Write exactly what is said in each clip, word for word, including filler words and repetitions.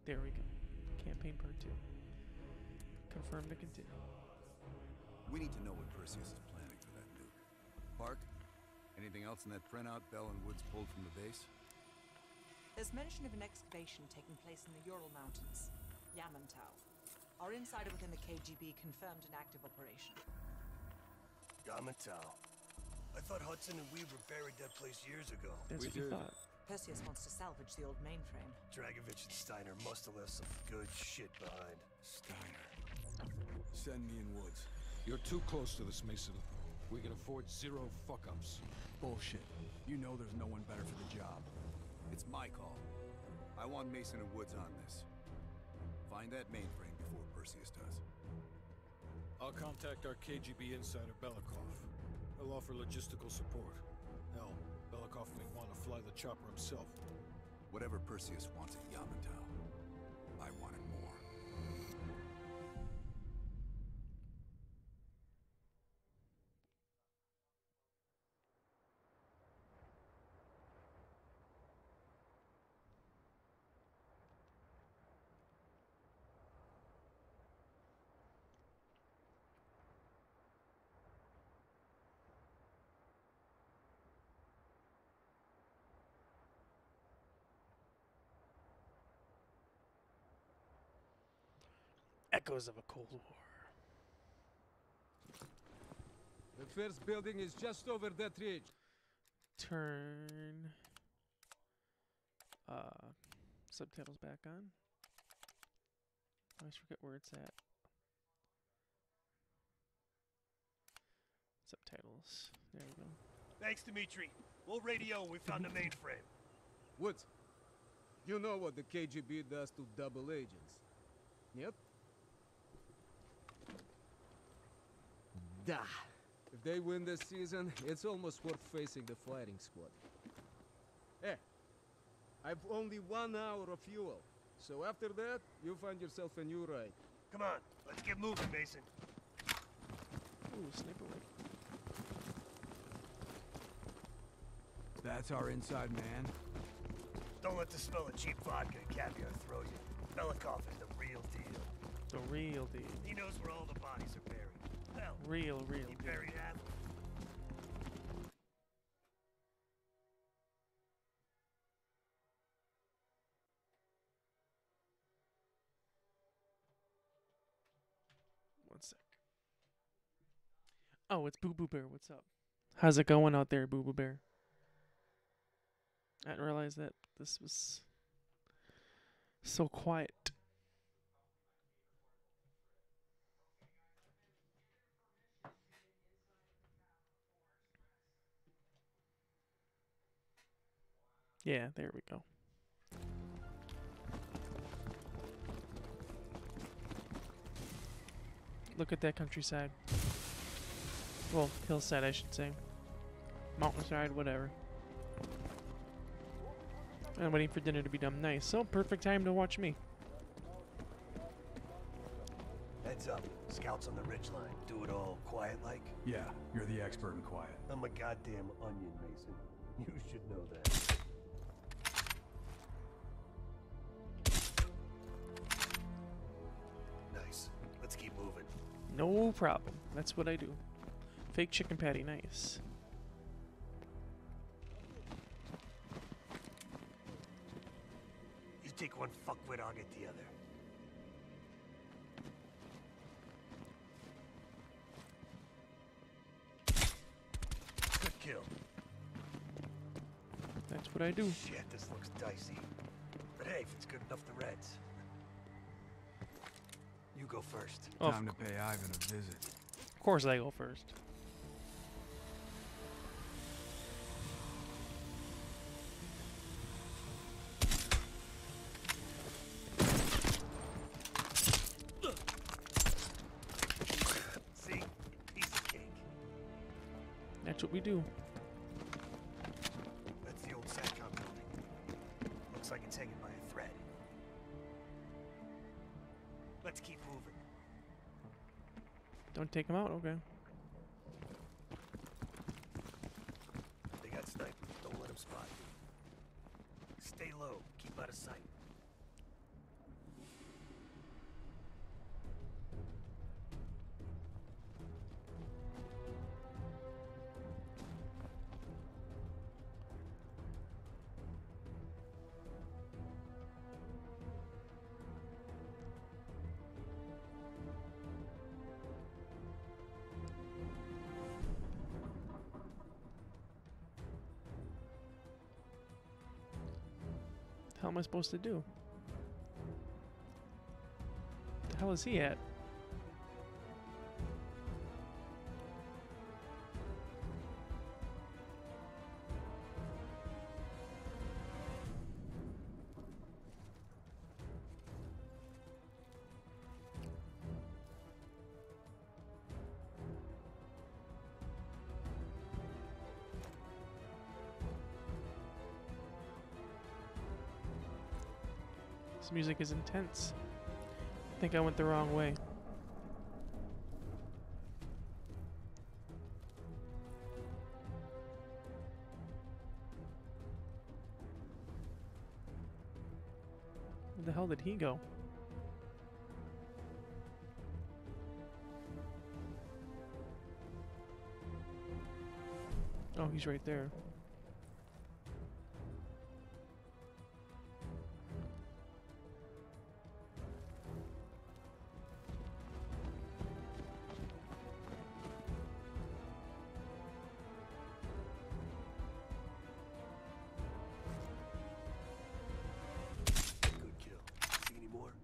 There we go. Campaign part two. Confirm to continue. We need to know what Perseus is planning for that nuke. Park? Anything else in that printout Bell and Woods pulled from the base? There's mention of an excavation taking place in the Ural Mountains, Yamantau. Our insider within the K G B confirmed an active operation. Yamantau. I thought Hudson and Weaver buried that place years ago. That's We what you did. thought. Perseus wants to salvage the old mainframe. Dragovich and Steiner must have left some good shit behind. Steiner. Send me in Woods. You're too close to this, Mason. We can afford zero fuck-ups. Bullshit. You know there's no one better for the job. It's my call. I want Mason and Woods on this. Find that mainframe before Perseus does. I'll contact our K G B insider, Belikov. He'll offer logistical support. Hell, Belikov may want to fly the chopper himself. Whatever Perseus wants at Yamantau, I want it more. Echoes of a Cold War. The first building is just over that ridge. Turn uh subtitles back on. I always forget where it's at. Subtitles. There we go. Thanks, Dimitri. We'll radio when we found the mainframe. Woods, you know what the K G B does to double agents. Yep. Da. If they win this season, it's almost worth facing the fighting squad. Eh, I've only one hour of fuel, so after that, you find yourself a new ride. Come on, let's get moving, Mason. Ooh, sniper rifle. That's our inside man. Don't let the smell of cheap vodka and caviar throw you. Belikov is the real deal. The real deal. He knows where all the bodies are buried. Hell, Real, real he deal. buried half of them. One sec. Oh, it's Boo Boo Bear. What's up? How's it going out there, Boo Boo Bear? I didn't realize that this was so quiet. Yeah, there we go. Look at that countryside. Well, hillside, I should say. Mountainside, whatever. I'm waiting for dinner to be done. Nice. So, perfect time to watch me. Heads up. Scouts on the ridgeline. Do it all quiet-like. Yeah, you're the expert in quiet. I'm a goddamn onion, Mason. You should know that. Nice. Let's keep moving. No problem. That's what I do. Fake chicken patty, nice. You take one fuckwit, I'll get the other. Good kill. That's what I do. Shit, this looks dicey. But hey, if it's good enough, the Reds. You go first. Oh, Time to pay Ivan a visit. Of course I go first. See? Piece of cake. That's what we do. That's the old SATCOM building. Looks like it's hanging by a thread. Let's keep moving. Don't take him out? Okay. They got snipers. Don't let them spot you. Stay low. Keep out of sight. hell am I supposed to do? The hell is he at? This music is intense. I think I went the wrong way. Where the hell did he go? Oh, he's right there. Good kill. See any more?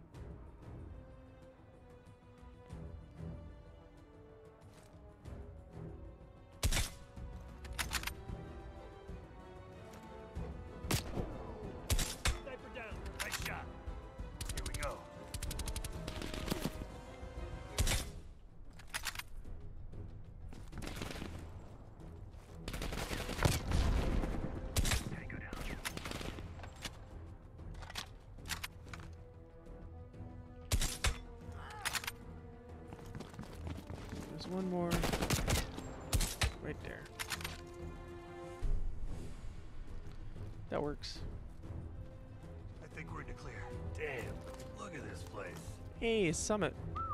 Sniper down. Nice shot. Here we go. Tango down. There's one more. Right there. That works. I think we're in the clear. Damn. Look at this place. Hey, Summit.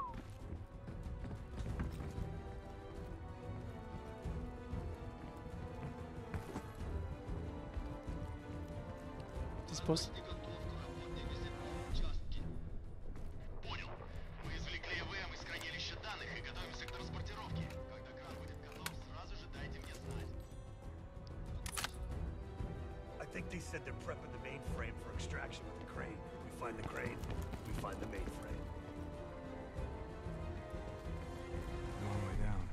Is this supposed to... Понял. Мы извлекли ЭВМ из хранилища данных и готовимся к транспортировке. Когда кран будет готов, сразу же дайте мне знать. I think they said they're prepping the mainframe for extraction with the crane. We find the crane, we find the mainframe. Long way down.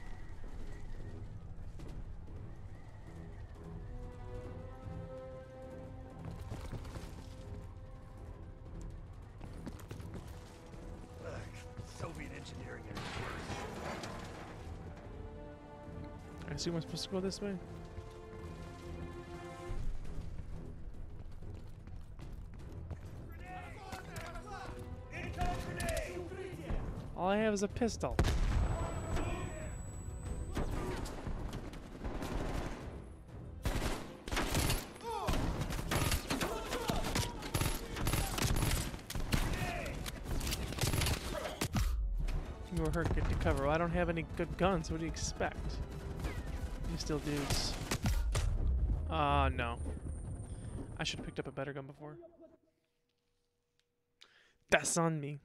Ugh, Soviet engineering at its worst. I assume I'm supposed to go this way? All I have is a pistol. You were hurt, get to cover. Well, I don't have any good guns. What do you expect? You still dudes. Ah, uh, no. I should have picked up a better gun before. That's on me.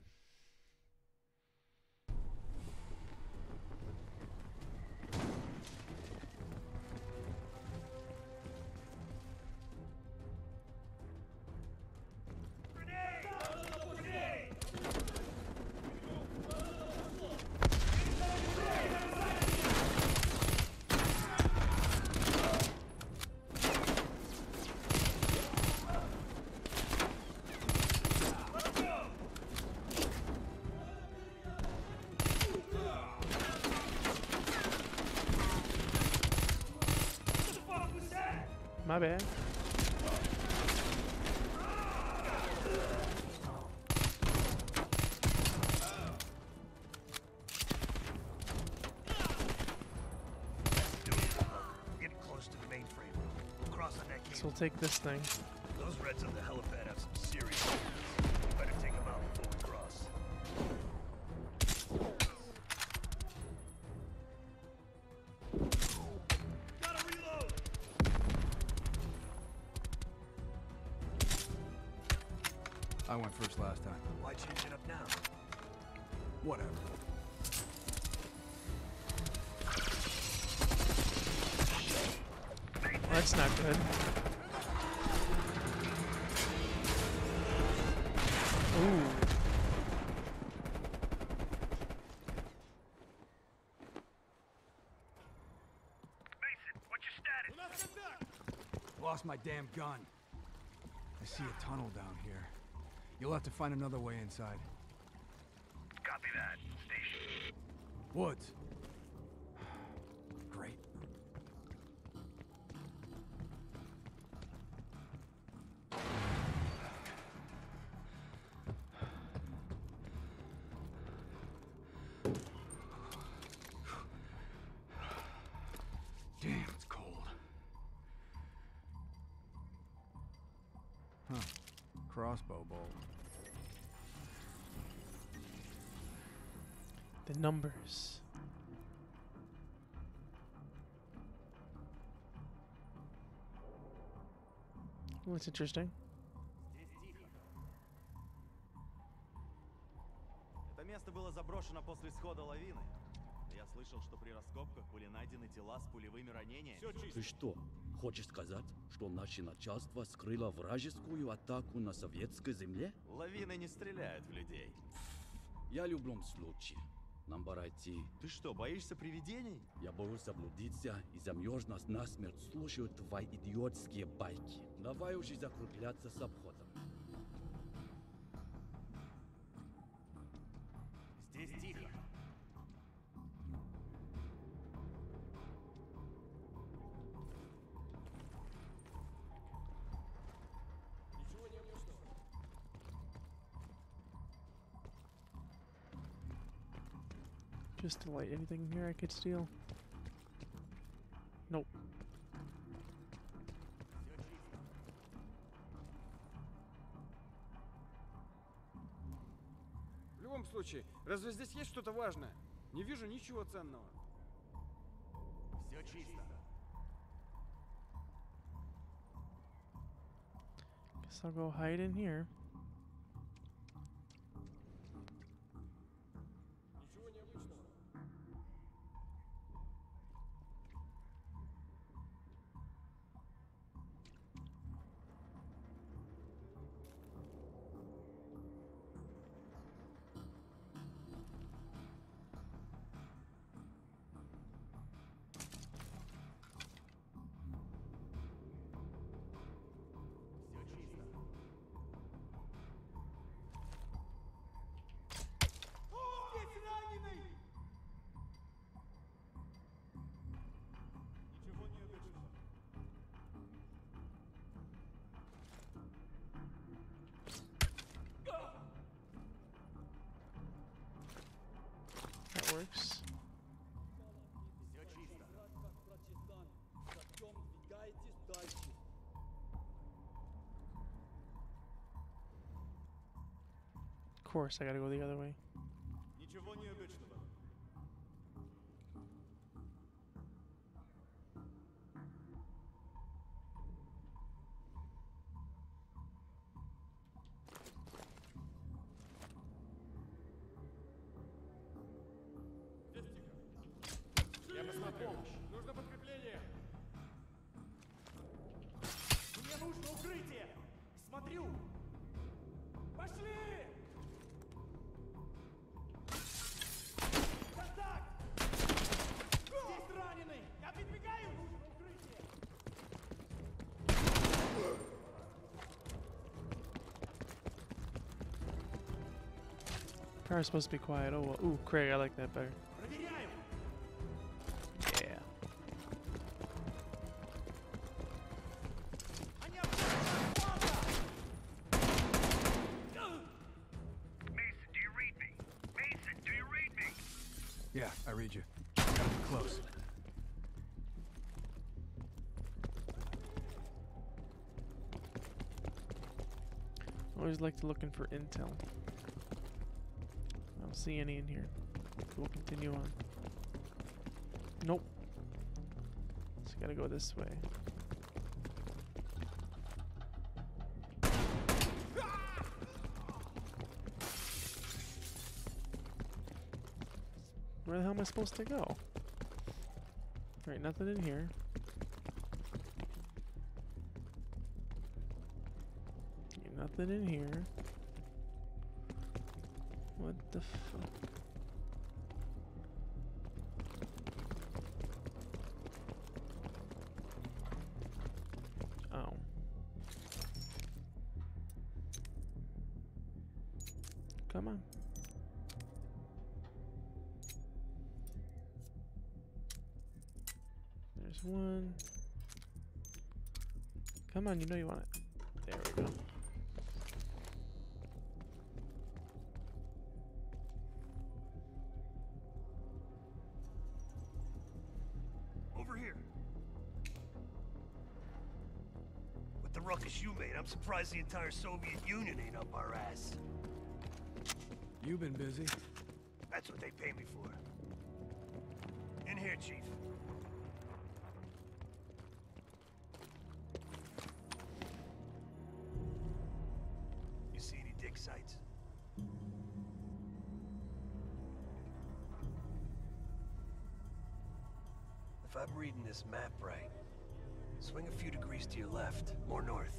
My bad. Getting close to the mainframe. We'll cross on that So cable. we'll take this thing. Those Reds on the helipad have some serious weapons. We better take them out before we cross. Gotta reload! I went first last time. Why change it up now? Whatever. Well, that's not good. Ooh. Lost my damn gun. I see a tunnel down here. You'll have to find another way inside. Copy that. Station. Woods. Great. Damn, it's cold. Huh. Crossbow bolt. The numbers. Well, that's interesting. Это место было заброшено после схода лавины. Я слышал, что при раскопках были найдены тела с пулевыми ранениями. Ты что, хочешь сказать, что наше начальство скрыло вражескую атаку на советской земле? Лавины не стреляют в людей. Я в любом случае. Нам пора идти. Ты что, боишься привидений? Я боюсь заблудиться и замерз нас насмерть, слушаю твои идиотские байки. Давай уже закругляться с обходом. Здесь тихо. Just to light, anything in here I could steal? Nope. В любом случае, разве здесь есть что-то важное? Не вижу ничего ценного. Все чисто. Guess I'll go hide in here. That works. Of course, I gotta go the other way. Ничего необычного. Я нужна помощь. Нужно подкрепление. Мне нужно укрытие. Смотрю. Пошли! Контакт! Здесь раненый! Я подбегаю! Нужно укрытие! Car's supposed to be quiet. Oh, well. Ooh, Craig, I like that better. Проверяю! Yeah. Они обходят! Mason, do you read me? Mason, do you read me? Yeah, I read you. Gotta be close. Always like to looking for intel. I don't see any in here. We'll continue on. Nope. Just gotta go this way. Where the hell am I supposed to go? Alright, nothing in here. Nothing in here. the fuck? Oh. Come on. There's one. Come on, you know you want it. There we go. Over here. With the ruckus you made, I'm surprised the entire Soviet Union ain't up our ass. You've been busy. That's what they pay me for. In here, Chief. You see any dig sites? If I'm reading this map right, swing a few degrees to your left, more north.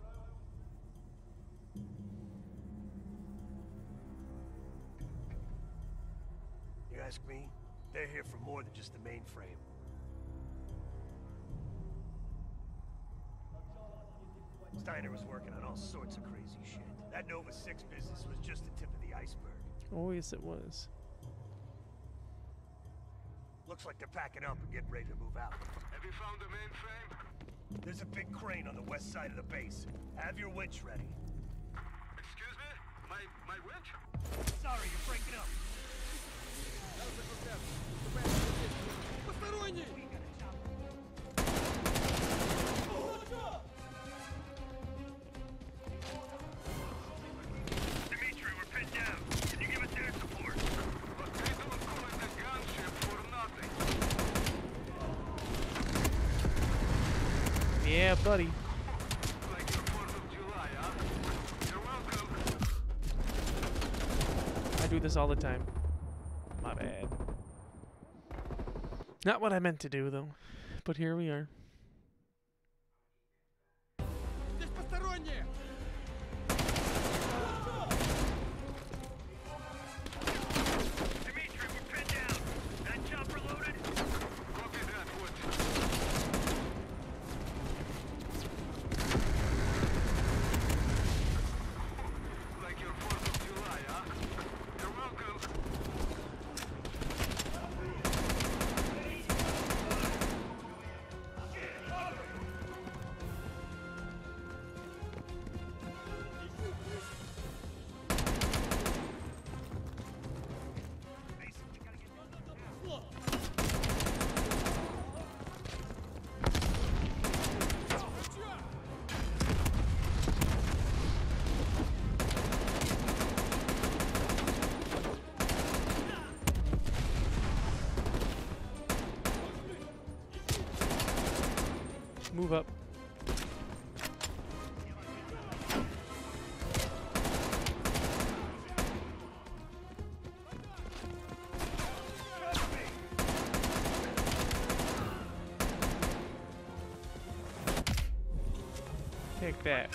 You ask me, they're here for more than just the mainframe. Steiner was working on all sorts of crazy shit. That Nova six business was just the tip of the iceberg. Oh, yes, it was. Looks like they're packing up and getting ready to move out. Have you found the mainframe? There's a big crane on the west side of the base. Have your winch ready. Excuse me? My my winch? Sorry, you're breaking up. Dimitri, we're pinned down. Can you give us air support? But they don't call it a gunship for nothing. Yeah, buddy. Like the fourth of July, huh? You're welcome. I do this all the time. My bad. Not what I meant to do, though. But here we are. Dimitri, we're pinned down. That chopper loaded? Copy that, Wood. Like your fourth of July, huh? You're welcome. Move up. Take that.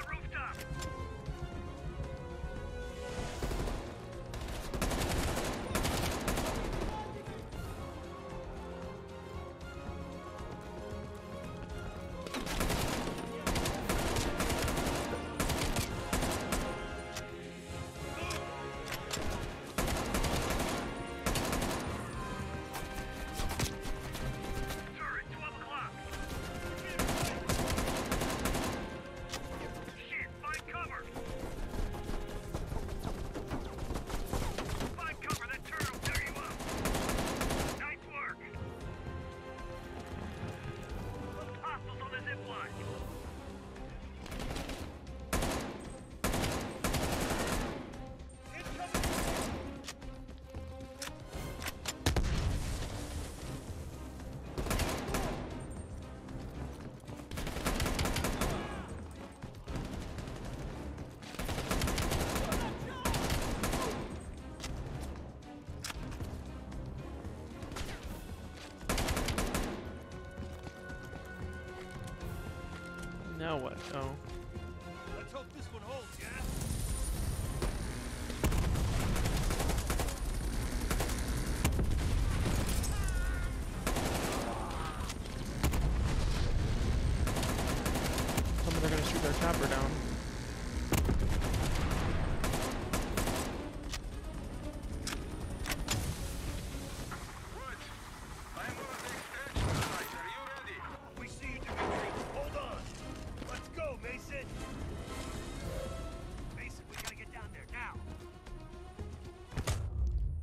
Now what? Oh. Let's hope this one holds, yeah?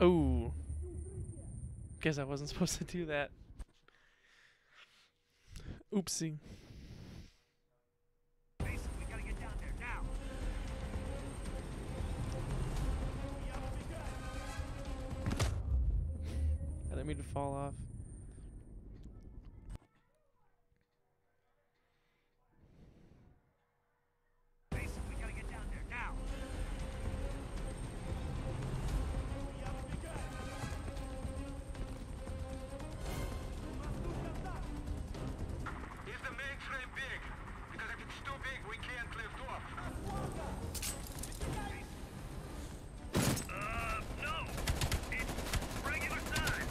Oh. Guess I wasn't supposed to do that. Oopsie. Mason, we gotta get down there now. I didn't mean to fall off. Mason, we gotta get down there now. Is the mainframe big? Because if it's too big, we can't lift off. Uh, no. It's regular size.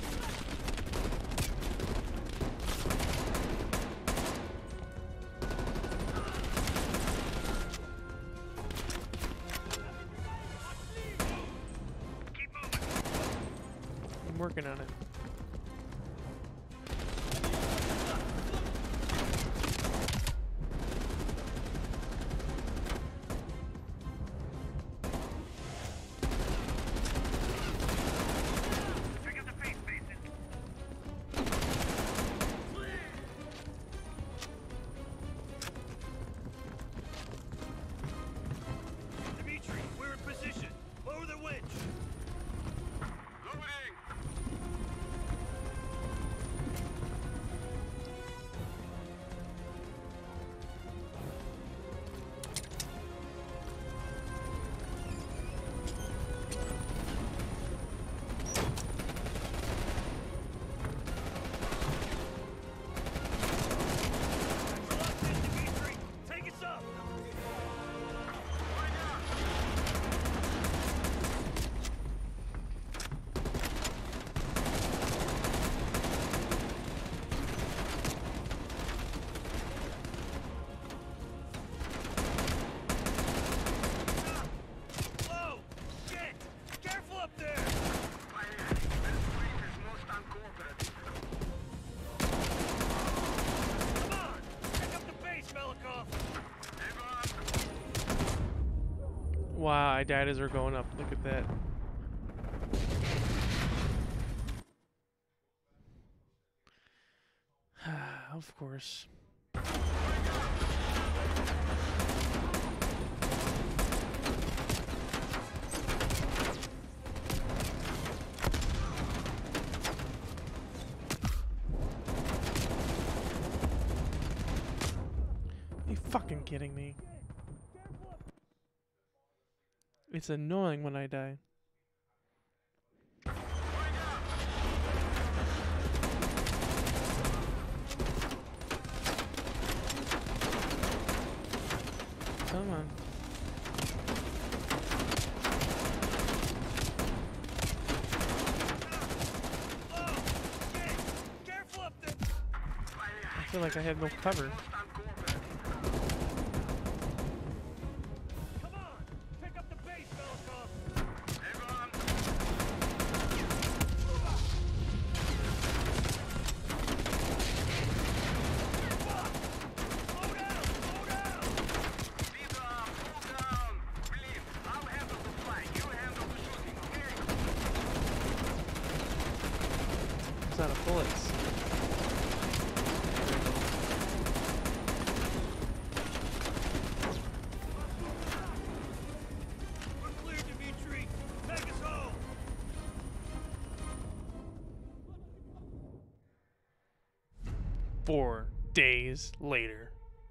Keep moving. I'm working on it. Pick up the pace, Mason. Dimitri, we're in position. Lower the winch. Loading. Reluctant, Dimitri. Take us up. Whoa! Shit! Careful up there! Come on! Pick up the pace, Belikov! Wow, I died as we're going up. Look at that. Of course. Are you fucking kidding me? It's annoying when I die. Come on. Oh! Shit! Careful up there! I feel like I have no cover. Come on! Pick up the pace, Belikov! Slow down! Slow down! Pull down! Please, I'll handle the flying. You handle the shooting, okay? It's out of bullets. We're clear, Dimitri. Take us home. Four days later.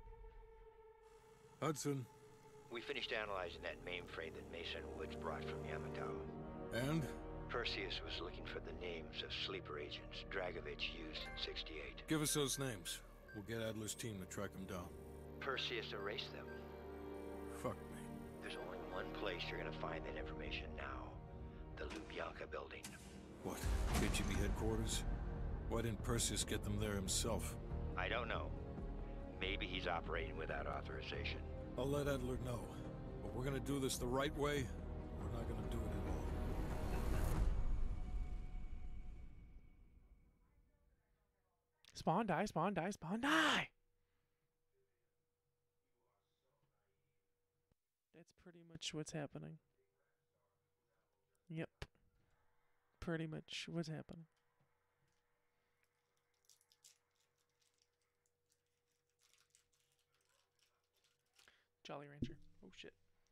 Hudson, We finished analyzing that mainframe that Mason Woods brought from Yamato. and? Perseus was looking for the names of sleeper agents Dragovich used in sixty-eight. Give us those names. We'll get Adler's team to track them down. Perseus erased them. Fuck me. There's only one place you're gonna find that information now. The Lubyanka building. What? K G B headquarters? Why didn't Perseus get them there himself? I don't know. Maybe he's operating without authorization. I'll let Adler know. But we're gonna do this the right way. We're not gonna do it at all. Spawn, die, spawn, die, spawn, die! That's pretty much what's happening. Yep. pretty much what's happening. Jolly Rancher. Oh shit.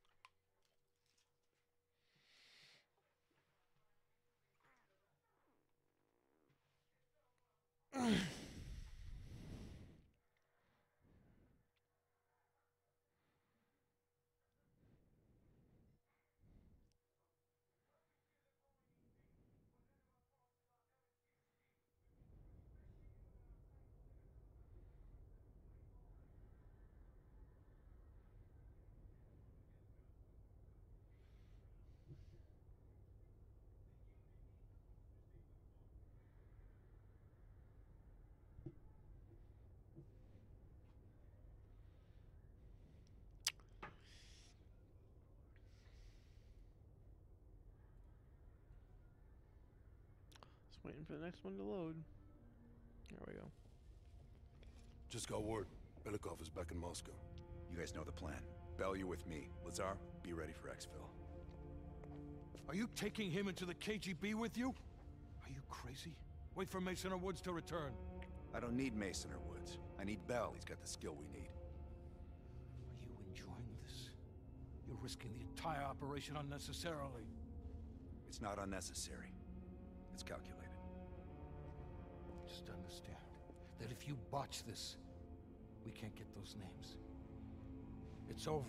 Just waiting for the next one to load. There we go. Just got word. Belikov is back in Moscow. You guys know the plan. Bell, you're with me. Lazar, be ready for exfil. Are you taking him into the K G B with you? Are you crazy? Wait for Mason or Woods to return. I don't need Mason or Woods. I need Bell. He's got the skill we need. Are you enjoying this? You're risking the entire operation unnecessarily. It's not unnecessary. It's calculated. Just understand that if you botch this, we can't get those names. It's over.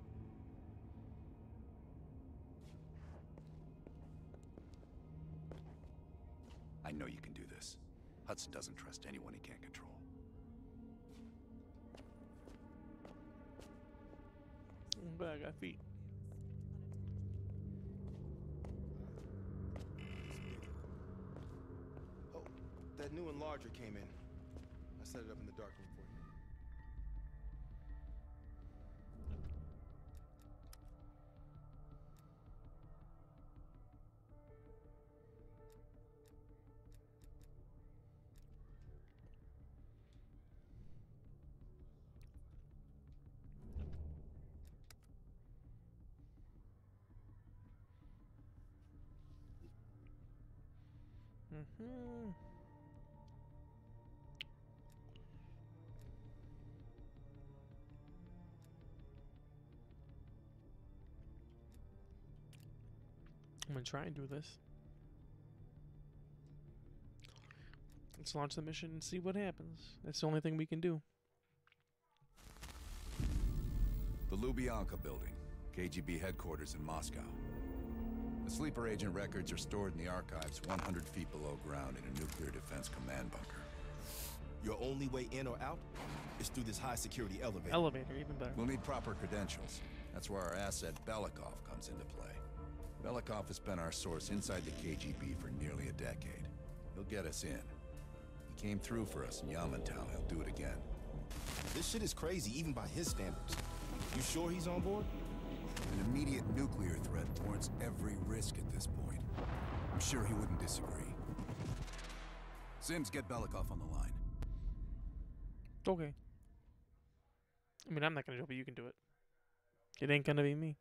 I know you can do this. Hudson doesn't trust anyone he can't control. But I got feet. Oh, that new enlarger came in. I set it up in the dark room for you. Mm-hmm. I'm gonna try and do this. Let's launch the mission and see what happens. That's the only thing we can do. The Lubyanka building, K G B headquarters in Moscow. The sleeper agent records are stored in the archives one hundred feet below ground in a nuclear defense command bunker. Your only way in or out is through this high-security elevator. Elevator, even better. We'll need proper credentials. That's where our asset Belikov comes into play. Belikov has been our source inside the K G B for nearly a decade. He'll get us in. He came through for us in Yamantau. He'll do it again. This shit is crazy, even by his standards. You sure he's on board? An immediate nuclear threat warrants every risk at this point. I'm sure he wouldn't disagree. Sims, get Belikov on the line. Okay. I mean, I'm not gonna do it, but you can do it. It ain't gonna be me.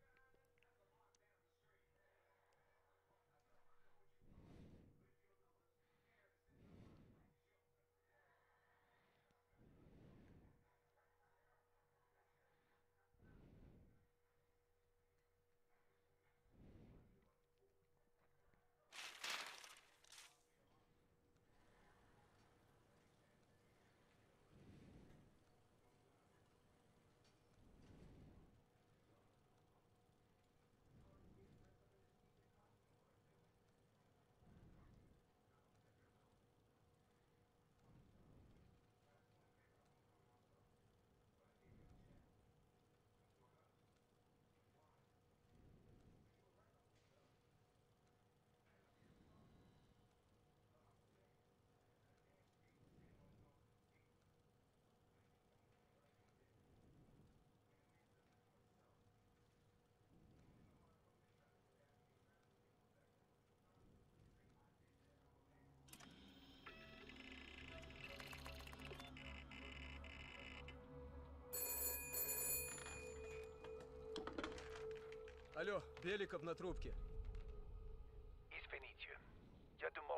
Алло, Беликов на трубке. Извините.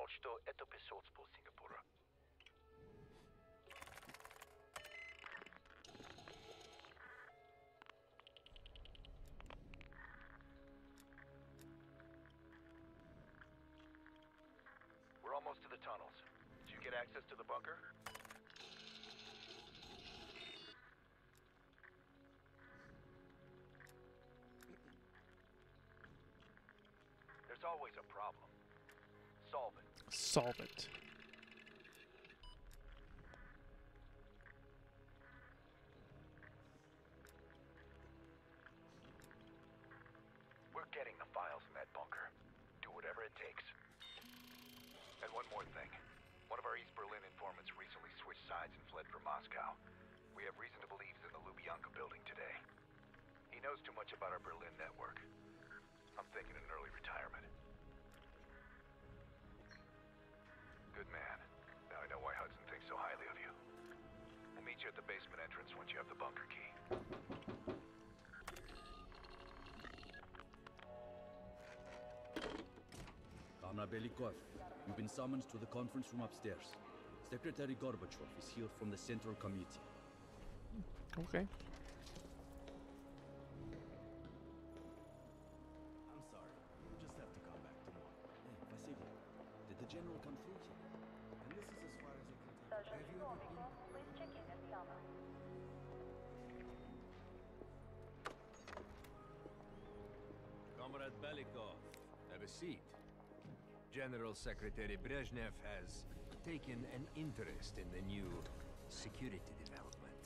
что это посольство Сингапура. We're almost to the tunnels. Did you get access to the bunker? There's always a problem. Solve it. Solve it. We're getting the files in that bunker. Do whatever it takes. And one more thing. One of our East Berlin informants recently switched sides and fled for Moscow. We have reason to believe he's in the Lubyanka building today. He knows too much about our Berlin network. I'm thinking an early retirement. Good man. Now I know why Hudson thinks so highly of you. We'll meet you at the basement entrance once you have the bunker key. Comrade Belikov, you've been summoned to the conference room upstairs. Secretary Gorbachev is here from the Central Committee. Okay. I'm sorry. You just have to come back tomorrow. Hey, Vasily, did the general come through here? And this is as far as I can tell. Have you ever been... Please check in at the armor. Comrade Belikov, have a seat. General Secretary Brezhnev has taken an interest in the new security development.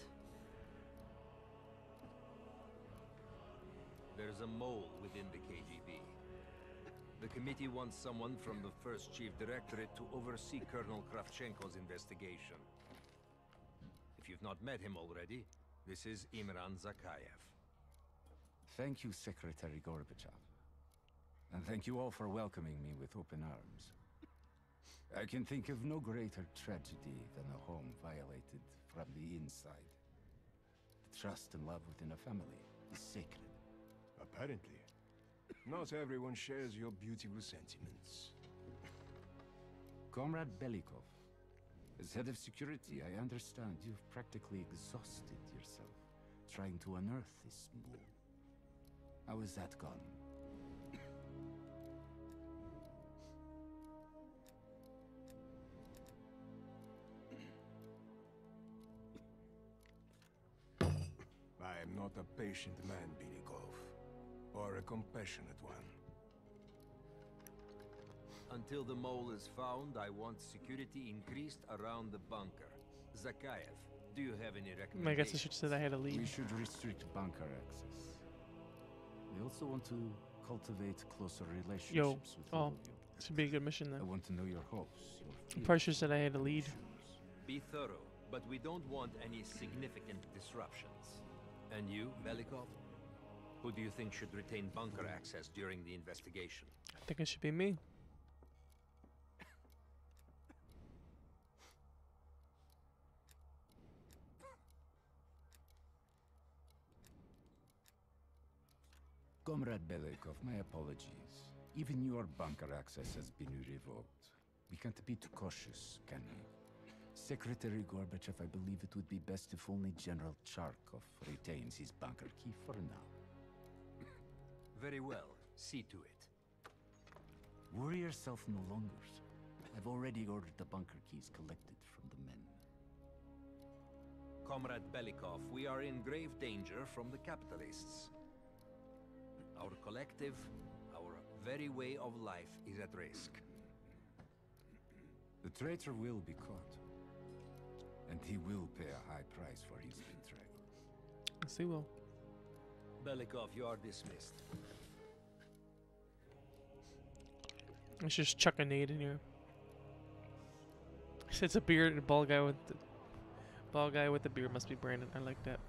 There's a mole within the K G B. The committee wants someone from the first Chief Directorate to oversee Colonel Kravchenko's investigation. If you've not met him already, this is Imran Zakayev. Thank you, Secretary Gorbachev. And thank you all for welcoming me with open arms. I can think of no greater tragedy than a home violated from the inside. The trust and love within a family is sacred. Apparently. Not everyone shares your beautiful sentiments. Comrade Belikov, as head of security, I understand you've practically exhausted yourself trying to unearth this mole. How is that gone? I am not a patient man, Belikov, or a compassionate one. Until the mole is found, I want security increased around the bunker. Zakayev, do you have any recommendations? I guess I should have said I had a lead. We should restrict bunker access. We also want to cultivate closer relationships Yo, with oh, all of you. this would be a good mission I then. want to know your hopes, your I fears, probably should have said I had a lead. Be thorough, but we don't want any significant disruptions. And you, Belikov? Who do you think should retain bunker access during the investigation? I think it should be me. Comrade Belikov, my apologies. Even your bunker access has been revoked. We can't be too cautious, can we? Secretary Gorbachev, I believe it would be best if only General Charkov retains his bunker key for now. Very well. See to it. Worry yourself no longer, sir. I've already ordered the bunker keys collected from the men. Comrade Belikov, we are in grave danger from the capitalists. Our collective, our very way of life is at risk. The traitor will be caught. And he will pay a high price for his betrayal. Yes, he will. Belikov, you are dismissed. Let's just chuck a nade in here. It's a beard and a bald guy with the bald guy with the beard must be Brandon. I like that.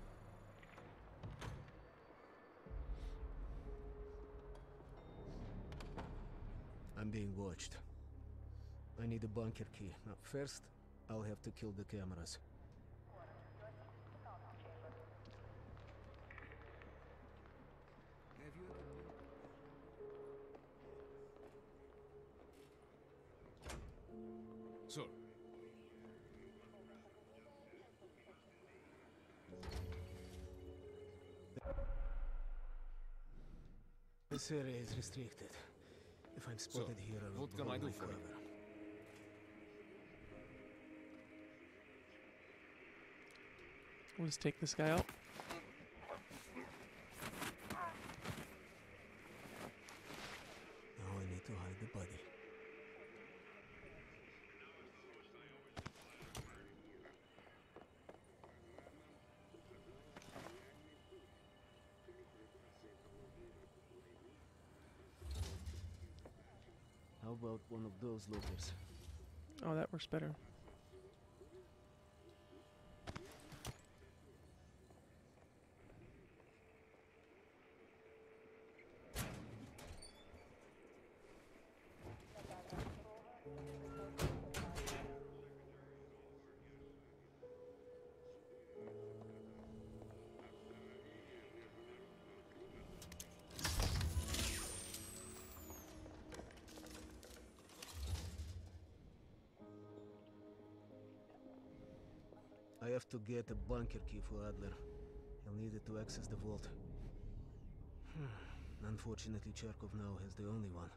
I'm being watched. I need a bunker key. Now, first, I'll have to kill the cameras. Have you This area is restricted. If I'm spotted here, I will what can blow I do my for you? cover. We'll just take this guy out. Now I need to hide the body. How about one of those lookers? Oh, that works better. I have to get a bunker key for Adler. He'll need it to access the vault. Unfortunately, Charkov now has the only one.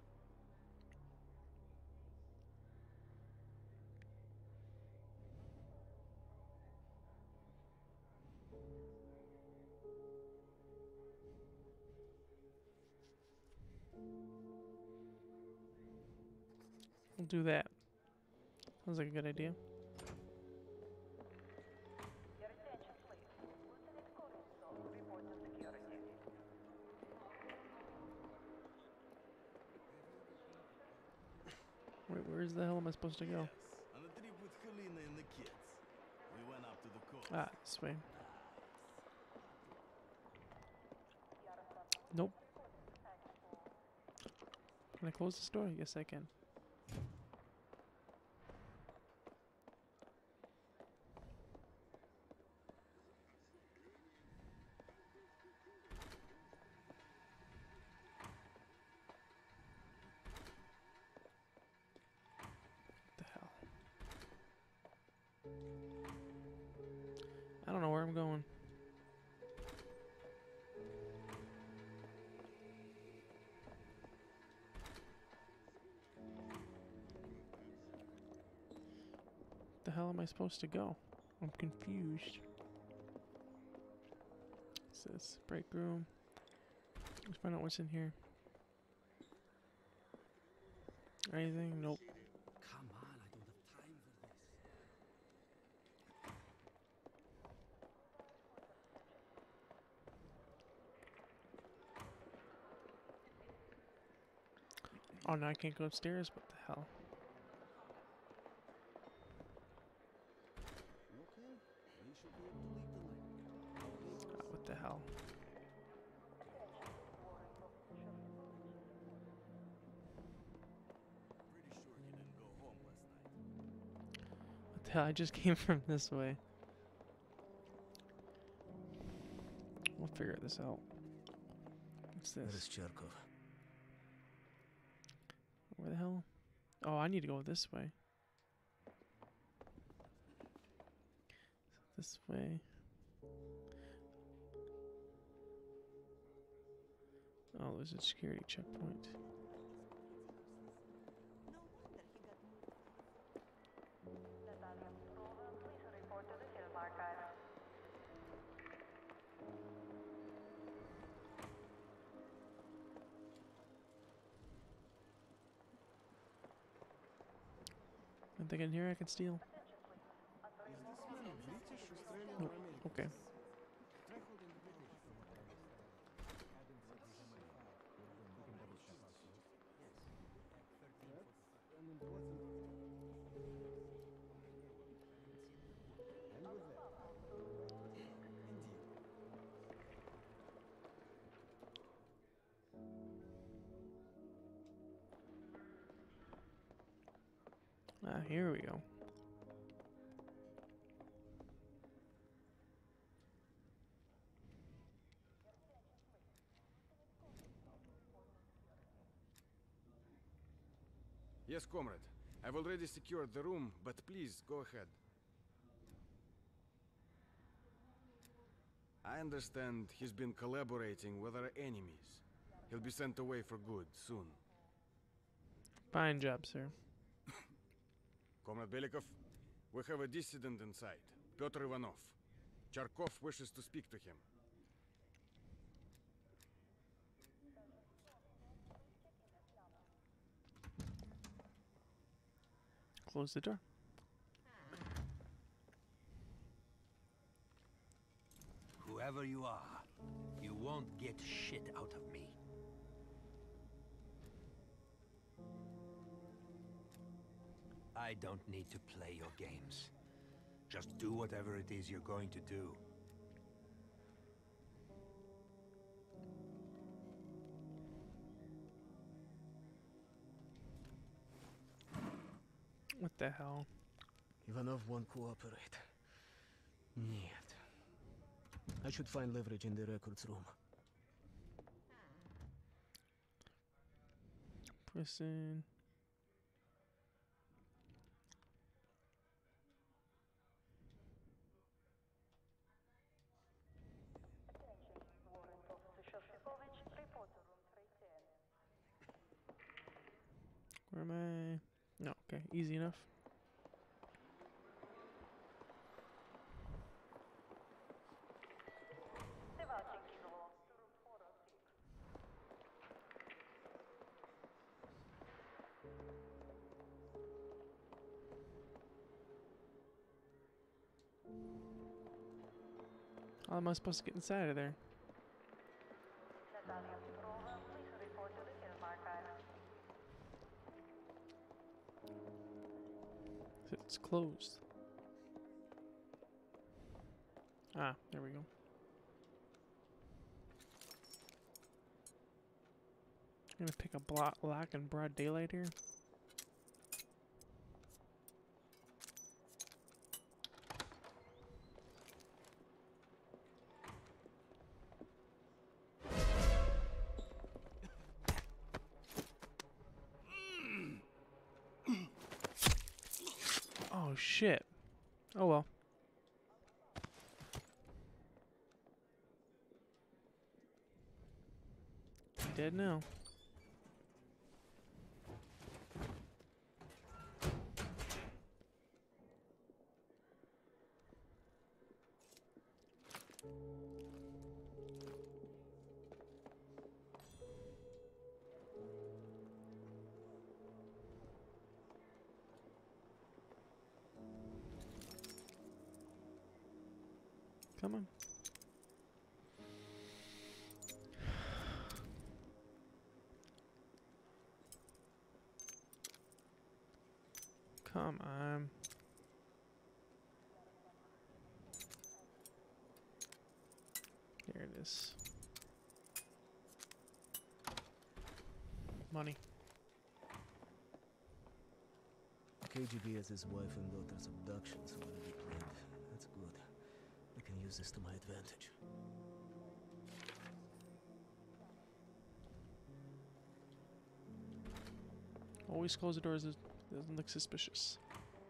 We'll do that. Sounds like a good idea. Wait, where the hell am I supposed to go? On a trip with Helena and the kids. We went up to the coast. Ah, this way. Nope. Can I close this door? Yes, I can. I don't know where I'm going. The hell am I supposed to go? I'm confused. What's this? Break room. Let's find out what's in here. Anything? Nope. Come on, I don't have time for this. Oh, no, I can't go upstairs? What the hell? Okay, we should be able to leave the lake. Uh, what the hell? Pretty sure he didn't go home last night. What the hell? I just came from this way. We'll figure this out. What's Where this? is Charkov? Where the hell? Oh, I need to go this way. This way. Oh, there's a security checkpoint. Anything in here I can steal? Nope. Okay. Ah, here we go. Yes, comrade. I've already secured the room, but please, go ahead. I understand he's been collaborating with our enemies. He'll be sent away for good soon. Fine job, sir. Comrade Belikov, we have a dissident inside, Pyotr Ivanov. Charkov wishes to speak to him. Close the door. Whoever you are, you won't get shit out of me. I don't need to play your games. Just do whatever it is you're going to do. What the hell? Ivanov won't cooperate. Нет. I should find leverage in the records room. Prison. Where am I? No, okay, easy enough. How am I supposed to get inside of there? It's closed. Ah, there we go. I'm gonna pick a block lock in broad daylight here. Oh shit. Oh well. Dead now. Come on. Come on. There it is. Money. K G B has his wife and daughter's abductions already planned. That's good. I can use this to my advantage. Always close the doors. It doesn't look suspicious.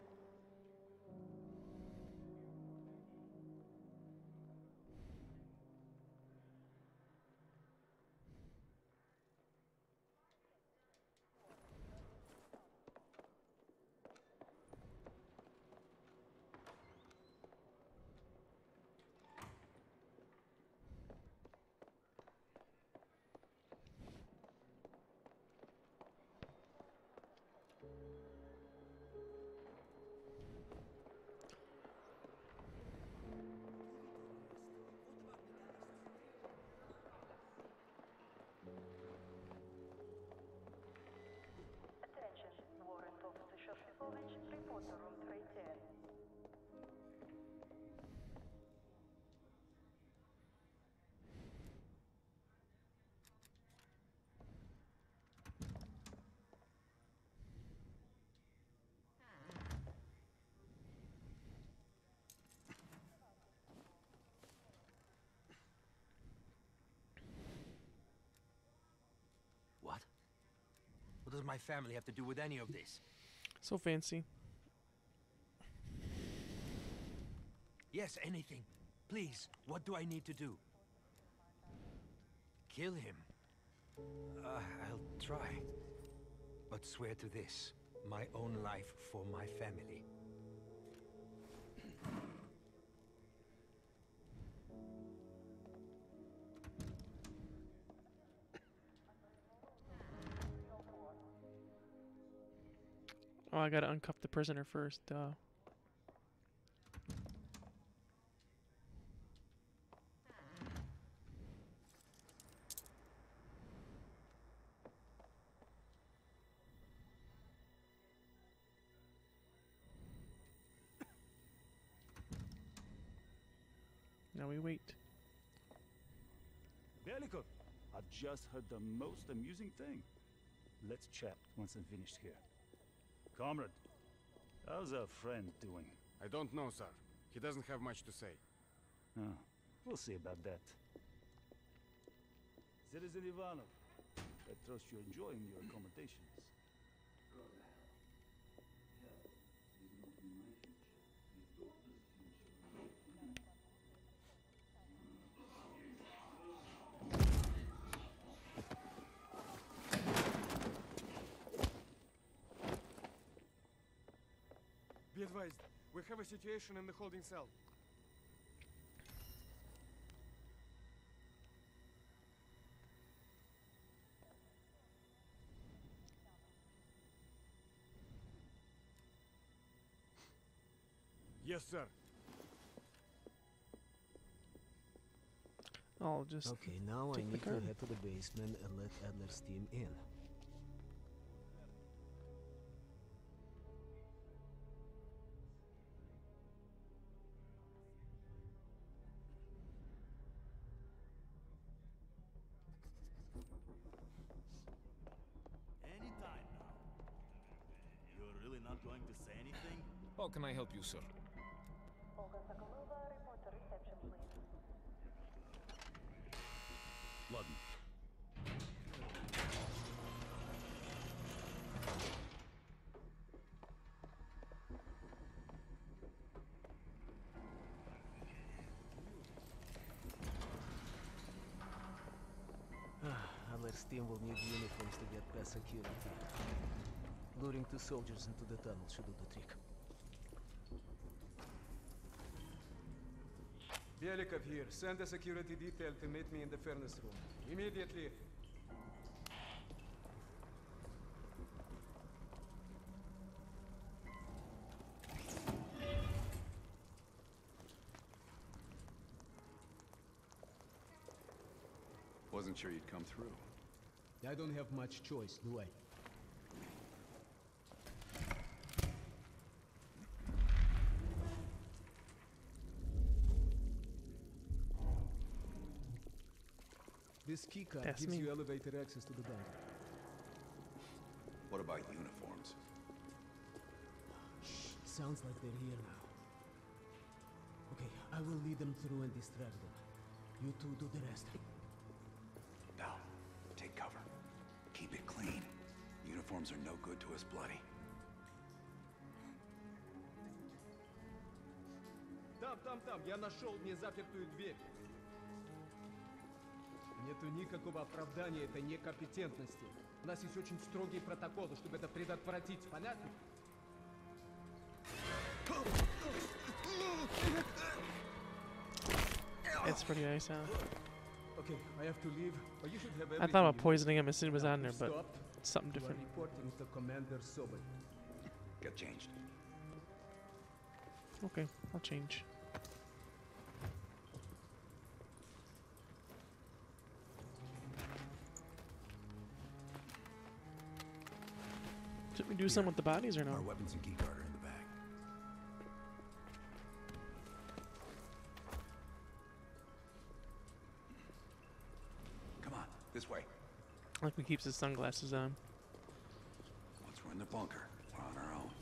What? What does my family have to do with any of this? So fancy. Yes, anything. Please, what do I need to do? Kill him. Uh, I'll try. But swear to this. My own life for my family. Oh, I gotta uncuff the prisoner first, duh. Now we wait. Belikov, I've just heard the most amusing thing. Let's chat once I'm finished here. Comrade, how's our friend doing? I don't know, sir. He doesn't have much to say. Oh, we'll see about that. Citizen Ivanov, I trust you're enjoying your accommodations. Be advised, we have a situation in the holding cell. Yes, sir. I'll just Okay, now I take the need to card. head to the basement and let Adler's team in. Anytime now. You're really not going to say anything? How can I help you, sir? Ладно. Adler's team will need uniforms to get past security. Luring two soldiers into the tunnel should do the trick. Belikov here. Send a security detail to meet me in the furnace room. Immediately. Wasn't sure you'd come through. I don't have much choice, do I? This keycard That's gives me. you elevator access to the bunker. What about uniforms? Shh, sounds like they're here now. Okay, I will lead them through and distract them. You two do the rest. Now, take cover. Keep it clean. Uniforms are no good to us bloody. Там, там, там, я нашел незапертую дверь. Нету никакого оправдания этой некомпетентности. У нас есть очень строгие протоколы, чтобы это предотвратить. Понятно? It's pretty nice, huh? Okay, I have to leave, but you should have I everything thought about you poisoning him as soon as it was Now, on there, to but stop, it's something you are different. reporting to Commander Sobel. Get changed. Okay, I'll change. Should we do something with the bodies or no? Our weapons and keycard are in the bag. Come on, this way. Like he keeps his sunglasses on. Once we're in the bunker, we're on our own.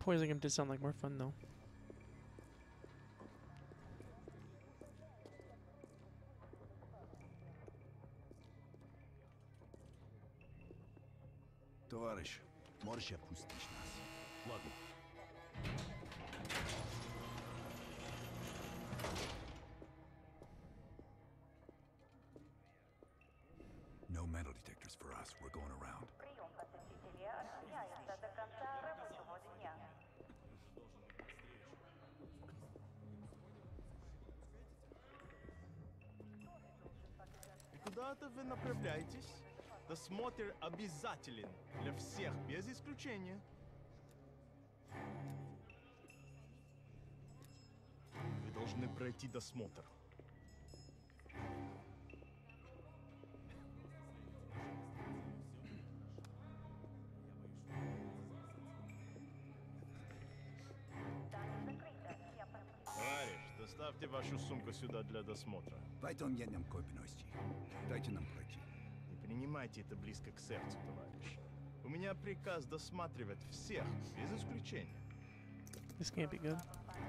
Poisoning him did sound like more fun though. Товарищ, можешь отпустить нас? Ладно. No metal detectors for us. We're going around. И куда-то вы направляетесь? Досмотр обязателен для всех, без исключения. Вы должны пройти досмотр. Товарищ, доставьте вашу сумку сюда для досмотра. Пойдем едем к обности. Дайте нам пройти. Не принимайте это близко к сердцу, товарищ. У меня приказ досматривать всех, без исключения. This can't be good.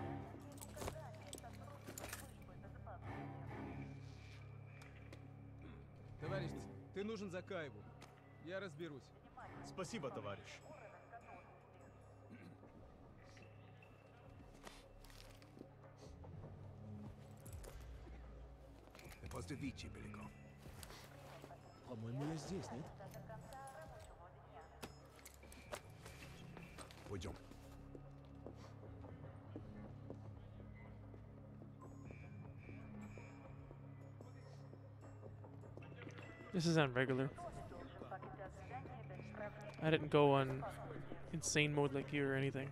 Товарищ, ты нужен Закаеву. Я разберусь. Спасибо, товарищ. Поздравите, Беляков. По-моему, я здесь, нет? Пойдем. This isn't regular. I didn't go on insane mode like you or anything.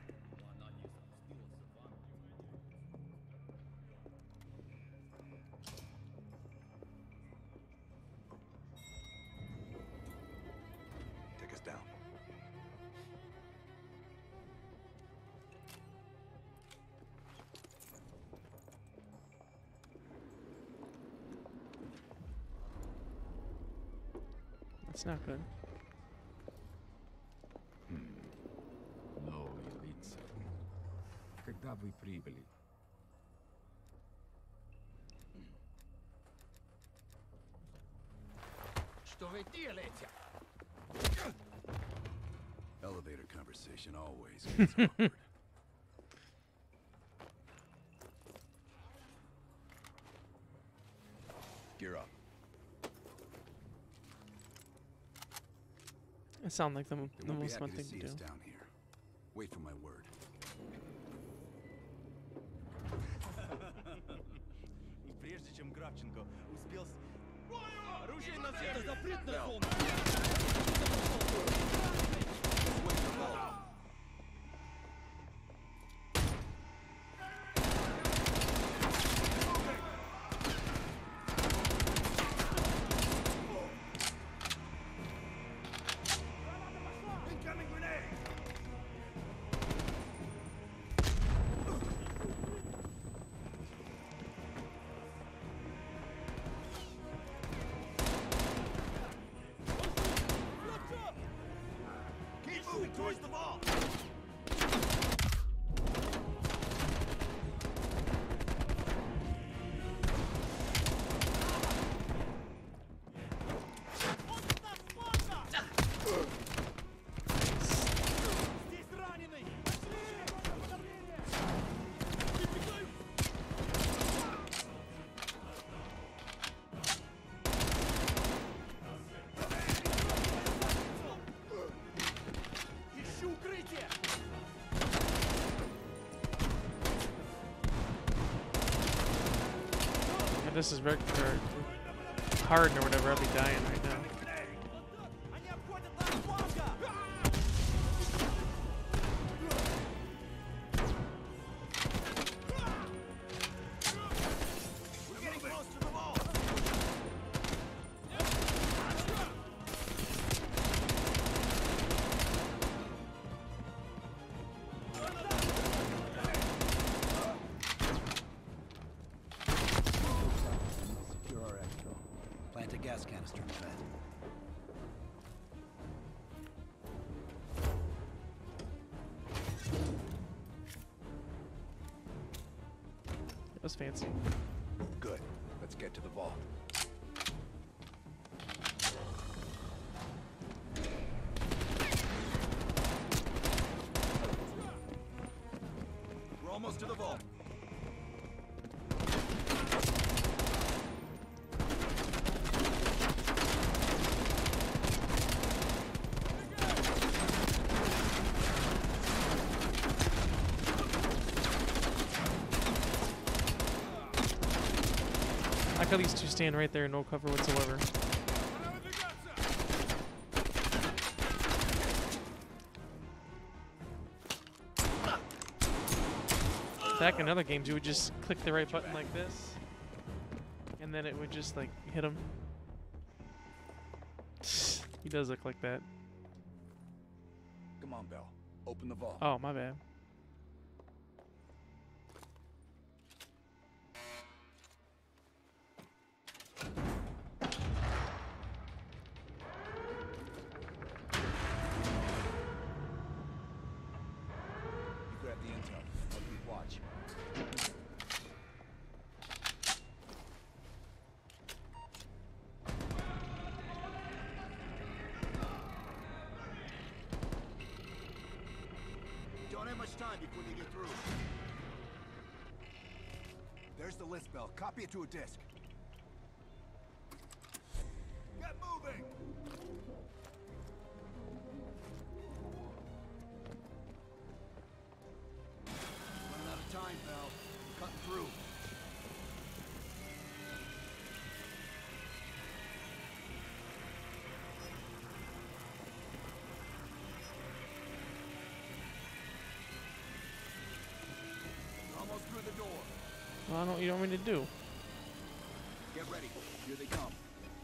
Take us down. It's not good. Новые лица. Когда вы прибыли? Что вы делаете? Elevator conversation always gets awkward. Gear up. It sounds like the, They the won't be most happy fun to thing see to us do. down here. Wait for my word. И прежде чем Кравченко успел... с- Оружие на землю! Это запретная зона! Incoming grenade! Keep moving towards the ball! Здесь раненый! Ищу укрытие! If this is reg or hard or whatever, I'll be dying right now. Они обходят наш фланга! We're getting close to the ball! Secure our exfil. Plant a gas canister in the vent. was fancy. Good. Let's get to the vault. We're almost to the vault. I like how these two stand right there, no cover whatsoever. Back in other games, you would just click the right button like this, and then it would just like hit him. He does look like that. Come on, Bell. Open the vault. Oh, my bad. You grab the intel. I'll keep watch. Don't have much time before they get through. There's the list, Bell. Copy it to a disk. Get moving! Running out of time, Bell. Cutting through. You're almost through the door. Well, I don't. You don't want me to do? Get ready. Here they come.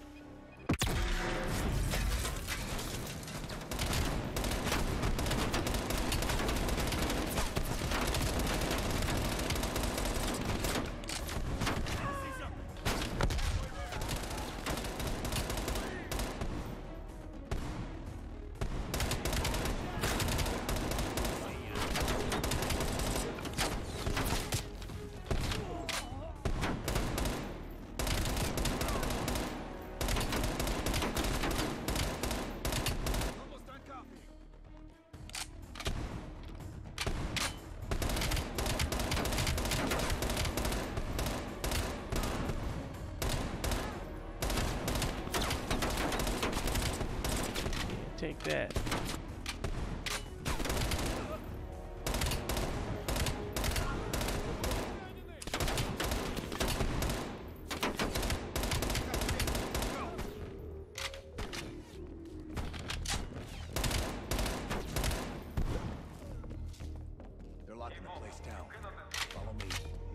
Take that. They're locking the place down. Follow me.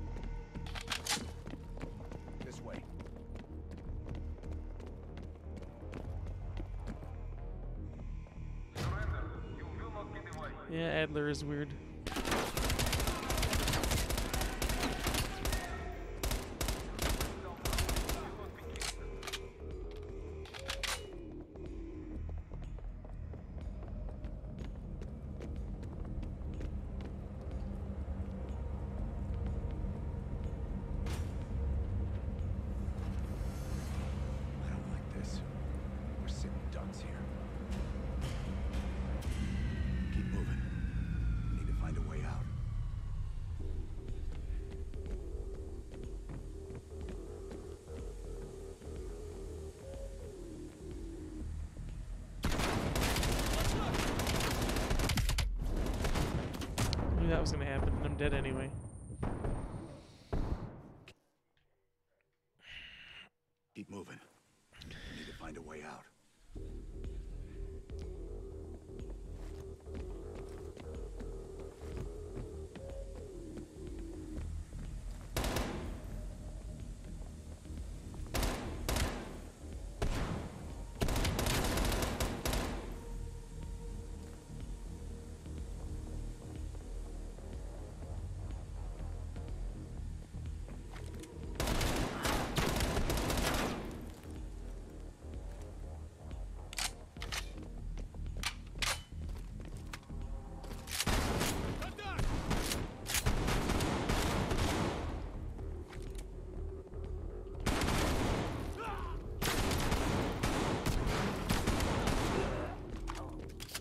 This way. Yeah, Adler is weird. I don't like this. We're sitting ducks here. Keep moving. We need to find a way out. I knew that was gonna happen, and I'm dead anyway. Keep moving. We need to find a way out.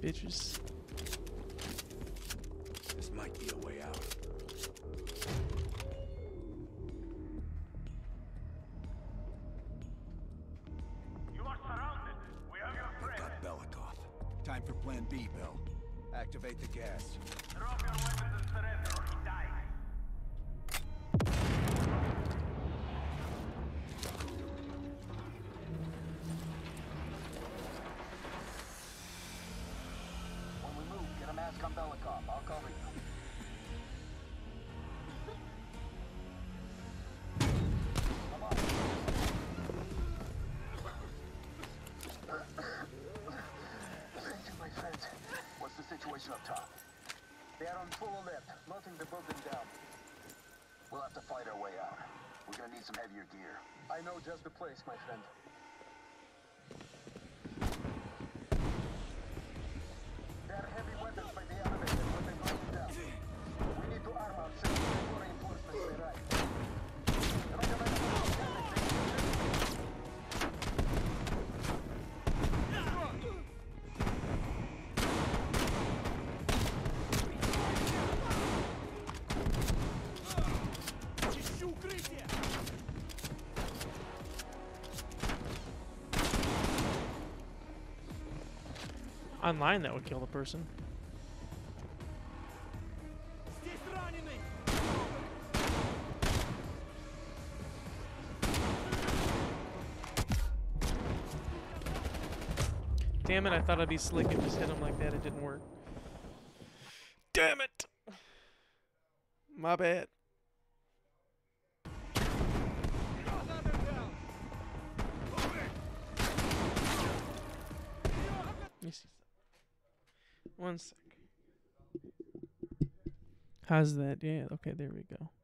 bitches. This might be a way out. You are surrounded. We have your They've got Belikov. Time for Plan B, Bill. Activate the gas. Drop your weapons and surrender, or he dies. When we move, get a mask on Belikov. I'll cover you. Come on. Thank you, my friend. What's the situation up top? They are on full alert. Nothing to build them down. We'll have to fight our way out. We're gonna need some heavier gear. I know just the place, my friend. There are heavy weapons by the elevator when they knock you down. We need to arm ourselves before reinforcements arrive. Online, that would kill the person. Damn it, I thought I'd be slick and just hit him like that. It didn't work. Damn it! My bad. Let me see. One sec. How's that? Yeah, okay, there we go.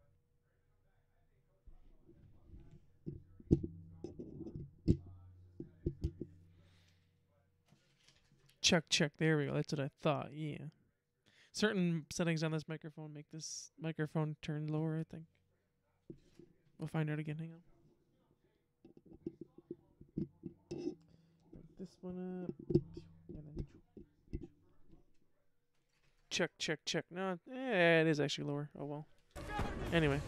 Check, check. There we go. That's what I thought. Yeah. Certain settings on this microphone make this microphone turn lower, I think. We'll find out again. Hang on. Break this one up. Check, check, check. No, eh, it is actually lower. Oh well. Anyway.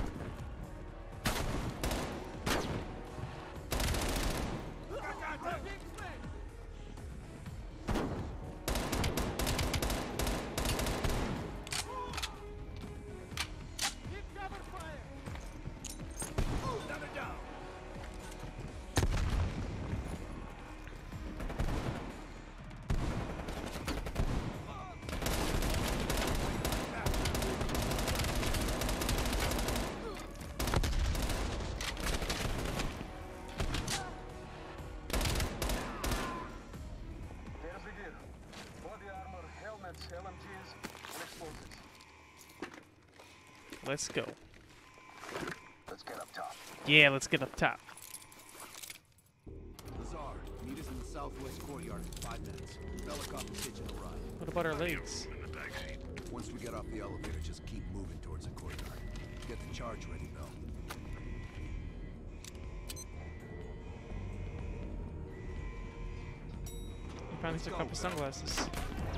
Let's go. Let's get up top. Yeah, let's get up top. Lazar, meet us in the southwest courtyard in five minutes. Belikov is hitching a ride. What about our legs? Once we get off the elevator, just keep moving towards the courtyard. Get the charge ready, Bill. He finally took off his sunglasses.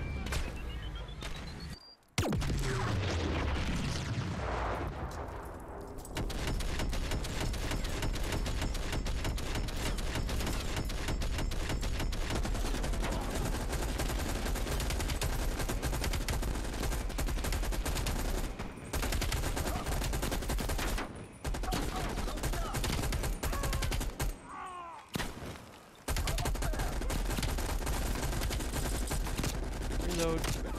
Reload.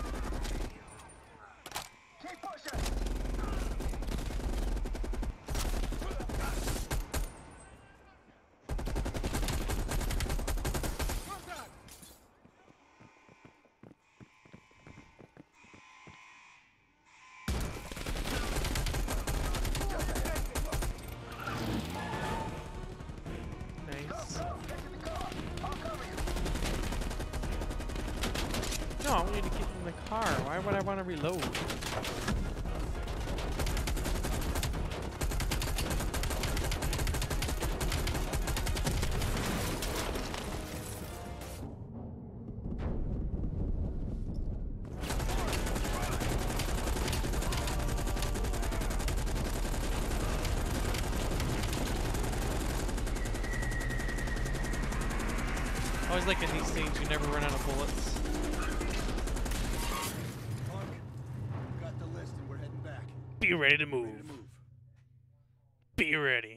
No, I want you to get in the car. Why would I want to reload? Feels like in these things you never run out of bullets. Mark, got the list and we're heading back. Be ready to move. Ready to move. Be ready.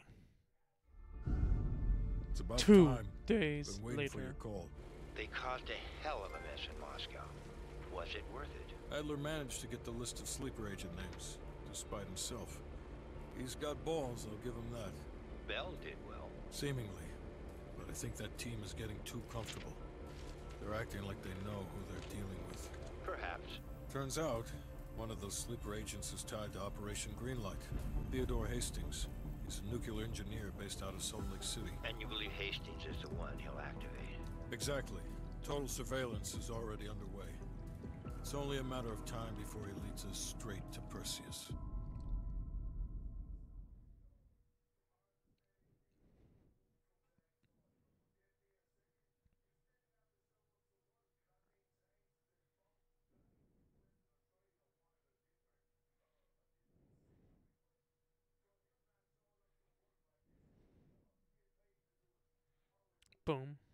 It's about Two time. days Been waiting for your later. call. They caused a hell of a mess in Moscow. Was it worth it? Adler managed to get the list of sleeper agent names, despite himself. He's got balls, I'll give him that. Bell did well. Seemingly. But I think that team is getting too comfortable. They're acting like they know who they're dealing with. Perhaps. Turns out, one of those sleeper agents is tied to Operation Greenlight. Theodore Hastings. He's a nuclear engineer based out of Salt Lake City. And you believe Hastings is the one he'll activate? Exactly. Total surveillance is already underway. It's only a matter of time before he leads us straight to Perseus. Boom.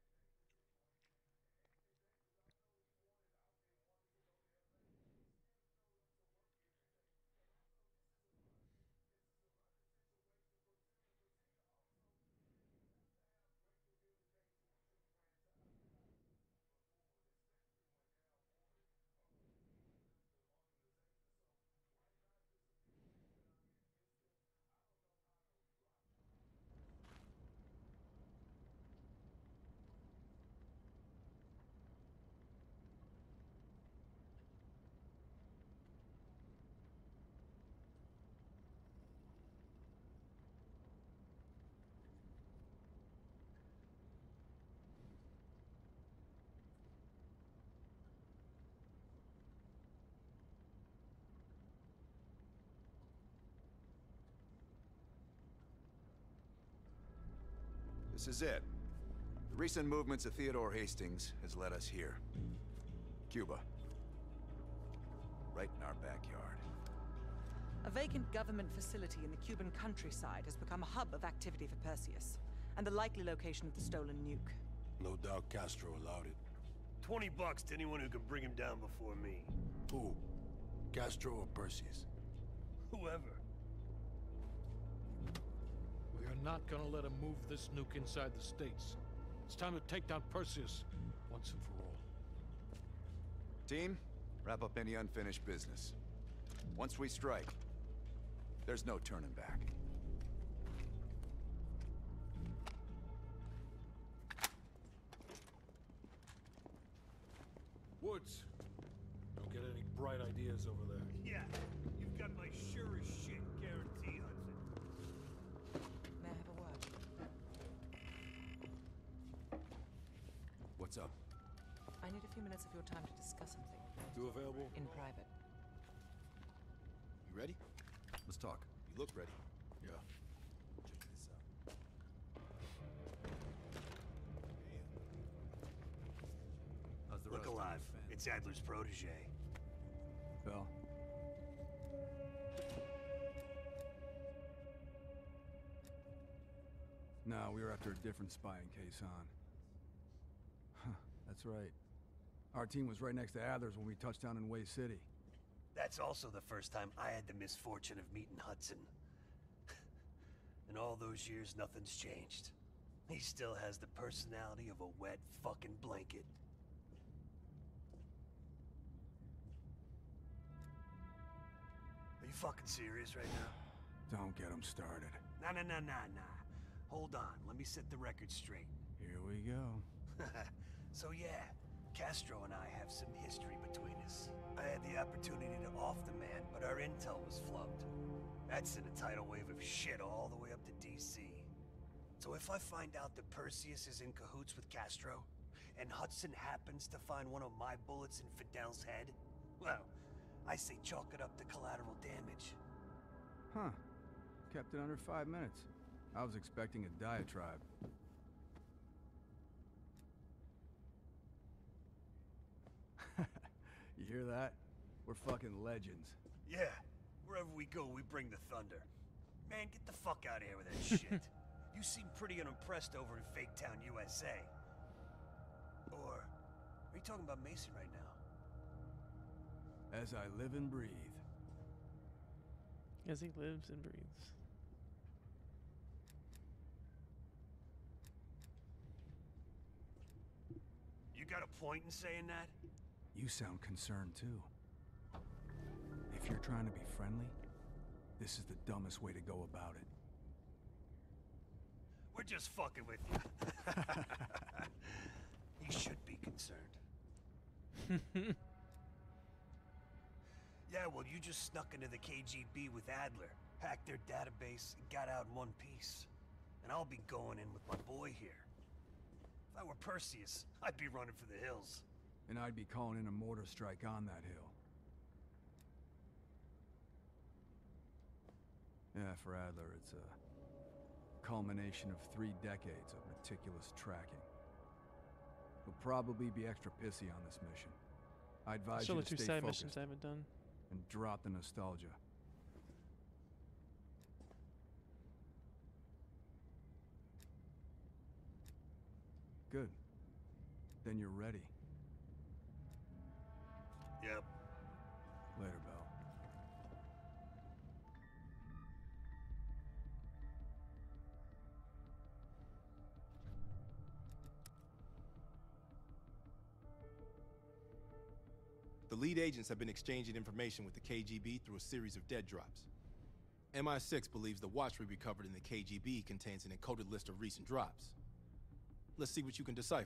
This is it. The recent movements of Theodore Hastings has led us here. Cuba. Right in our backyard. A vacant government facility in the Cuban countryside has become a hub of activity for Perseus, and the likely location of the stolen nuke. No doubt Castro allowed it. Twenty bucks to anyone who can bring him down before me. Who? Castro or Perseus? Whoever. We are not gonna let him move this nuke inside the States. It's time to take down Perseus, once and for all. Team, wrap up any unfinished business. Once we strike, there's no turning back. Woods, don't get any bright ideas over there. Yeah, you've got my sure as shit guarantee, Hudson. May I have a word? What's up? I need a few minutes of your time to discuss something. You available? In private. You ready? Let's talk. You look ready. Yeah. Check this out. How's the Look rest of alive. your fan? It's Adler's protege. Bell. No, we were after a different spying case on. Huh, that's right. Our team was right next to Adler's when we touched down in Way City. That's also the first time I had the misfortune of meeting Hudson. In all those years, nothing's changed. He still has the personality of a wet fucking blanket. Are you fucking serious right now? Don't get him started. Nah, nah, nah, nah, nah. Hold on, let me set the record straight. Here we go. So yeah, Castro and I have some history between us. I had the opportunity to off the man, but our intel was flubbed. That sent a tidal wave of shit all the way up to D C. So if I find out that Perseus is in cahoots with Castro, and Hudson happens to find one of my bullets in Fidel's head, well, I say chalk it up to collateral damage. Huh. Kept it under five minutes. I was expecting a diatribe. You hear that? We're fucking legends. Yeah, wherever we go, we bring the thunder. Man, get the fuck out of here with that shit. You seem pretty unimpressed over in Fake Town, U S A. you talking about Mason right now? As I live and breathe. As he lives and breathes. You got a point in saying that? You sound concerned too. If you're trying to be friendly, this is the dumbest way to go about it. We're just fucking with you. You should be concerned. Yeah, well, you just snuck into the K G B with Adler, hacked their database, and got out in one piece. And I'll be going in with my boy here. If I were Perseus, I'd be running for the hills. And I'd be calling in a mortar strike on that hill. Yeah, for Adler, it's a culmination of three decades of meticulous tracking. He'll probably be extra pissy on this mission. I advise Still you the to two stay side focused missions I haven't done. and drop the nostalgia. Good. Then you're ready. Yep. Later, Bell. The lead agents have been exchanging information with the K G B through a series of dead drops. M I six believes the watch we recovered in the K G B contains an encoded list of recent drops. Let's see what you can decipher.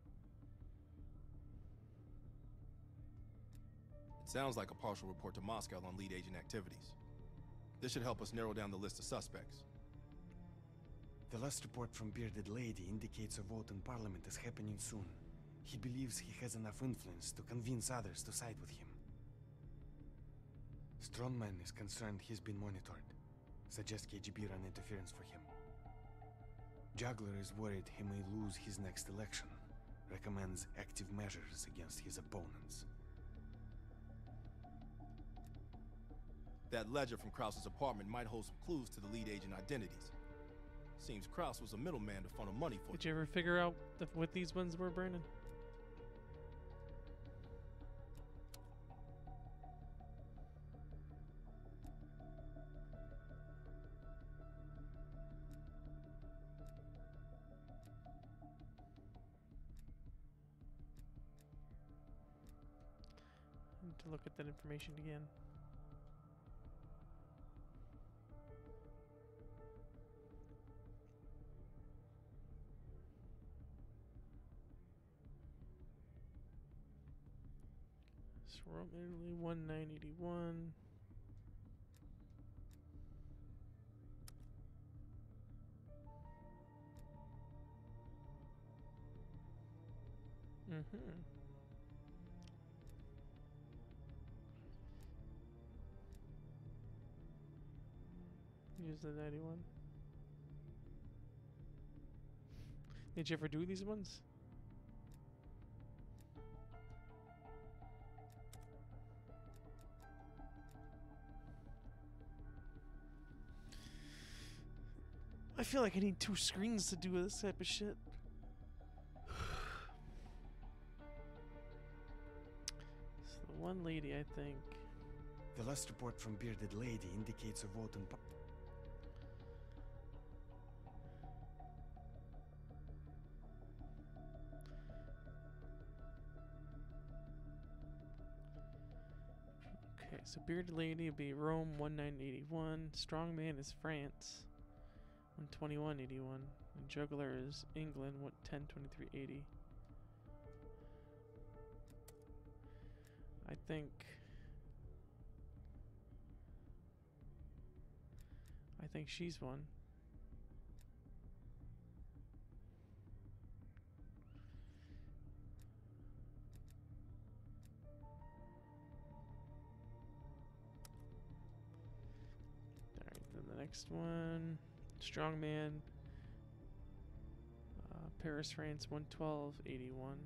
It sounds like a partial report to Moscow on lead agent activities. This should help us narrow down the list of suspects. The last report from Bearded Lady indicates a vote in Parliament is happening soon. He believes he has enough influence to convince others to side with him. Strongman is concerned he's been monitored. Suggests K G B run interference for him. Juggler is worried he may lose his next election. Recommends active measures against his opponents. That ledger from Krause's apartment might hold some clues to the lead agent identities. Seems Krause was a middleman to funnel money for Did you ever figure out the, what these ones were, Brandon? I need to look at that information again. Swirl Italy one nine eighty one. Mm-hmm. Use the ninety-one. Did you ever do these ones? I feel like I need two screens to do this type of shit. So the one lady, I think. The last report from Bearded Lady indicates a vote in Par- Okay, so Bearded Lady would be Rome one nine eight one. Strongman is France one twenty-one eighty-one. And Juggler is England what ten twenty-three eighty. I think I think she's one. Alright, then the next one. Strongman. Uh, Paris, France, one twelve eighty-one.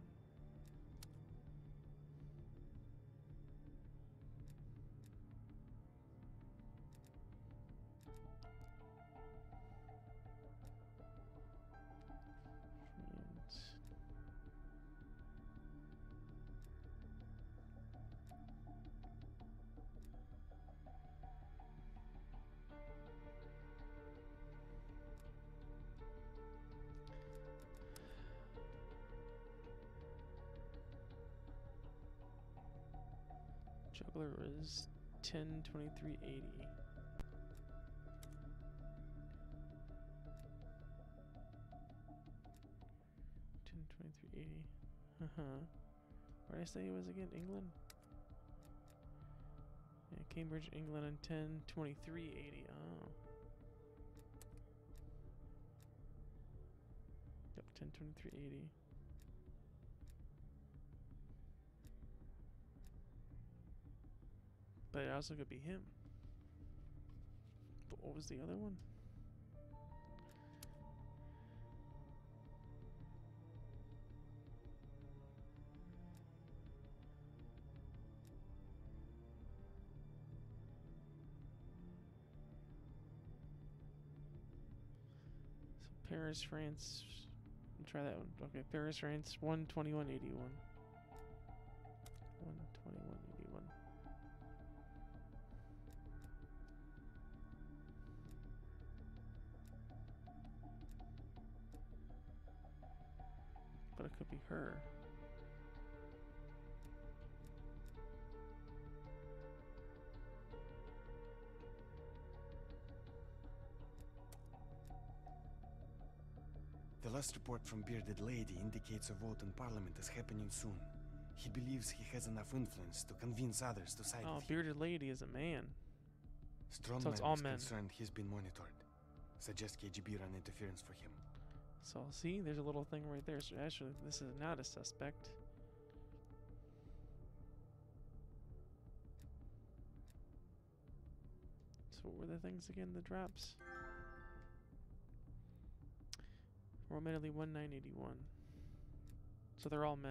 Juggler was ten twenty-three eighty. ten twenty-three eighty. Uh-huh. Where did I say it was again? England? Yeah, Cambridge, England on ten twenty-three eighty. Oh. Yep, ten twenty-three eighty. But it also could be him. But what was the other one? So Paris, France. Try that one. Okay, Paris, France, one twenty-one eighty-one. one twenty-one eighty-one. But it could be her. The last report from Bearded Lady indicates a vote in Parliament is happening soon. He believes he has enough influence to convince others to side Oh, with him. Bearded Lady is a man. Strongman So it's all is men. concerned he's been monitored. Suggest K G B run interference for him. So see, there's a little thing right there. So actually, this is not a suspect. So what were the things again? The drops. Roman Italy one nine eighty-one. So they're all men.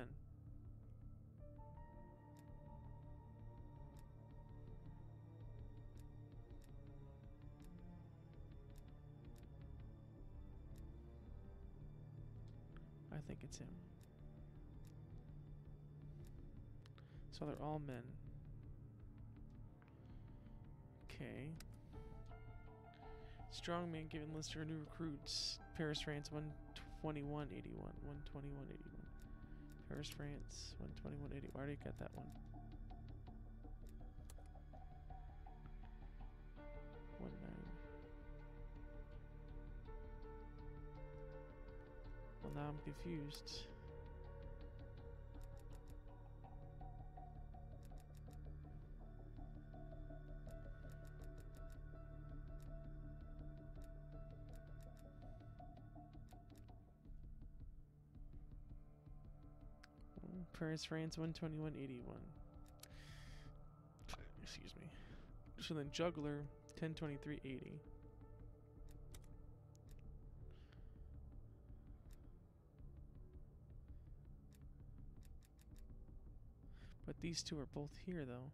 I think it's him. So they're all men. Okay. Strongman giving Lister new recruits. Paris, France, one twenty-one eighty-one. one twenty-one eighty-one. Paris, France, one twenty-one eighty. I already got that one. One nine. Well, now I'm confused. Paris, France, one twenty-one eighty-one. Excuse me. So then Juggler, ten twenty-three eighty. But these two are both here, though.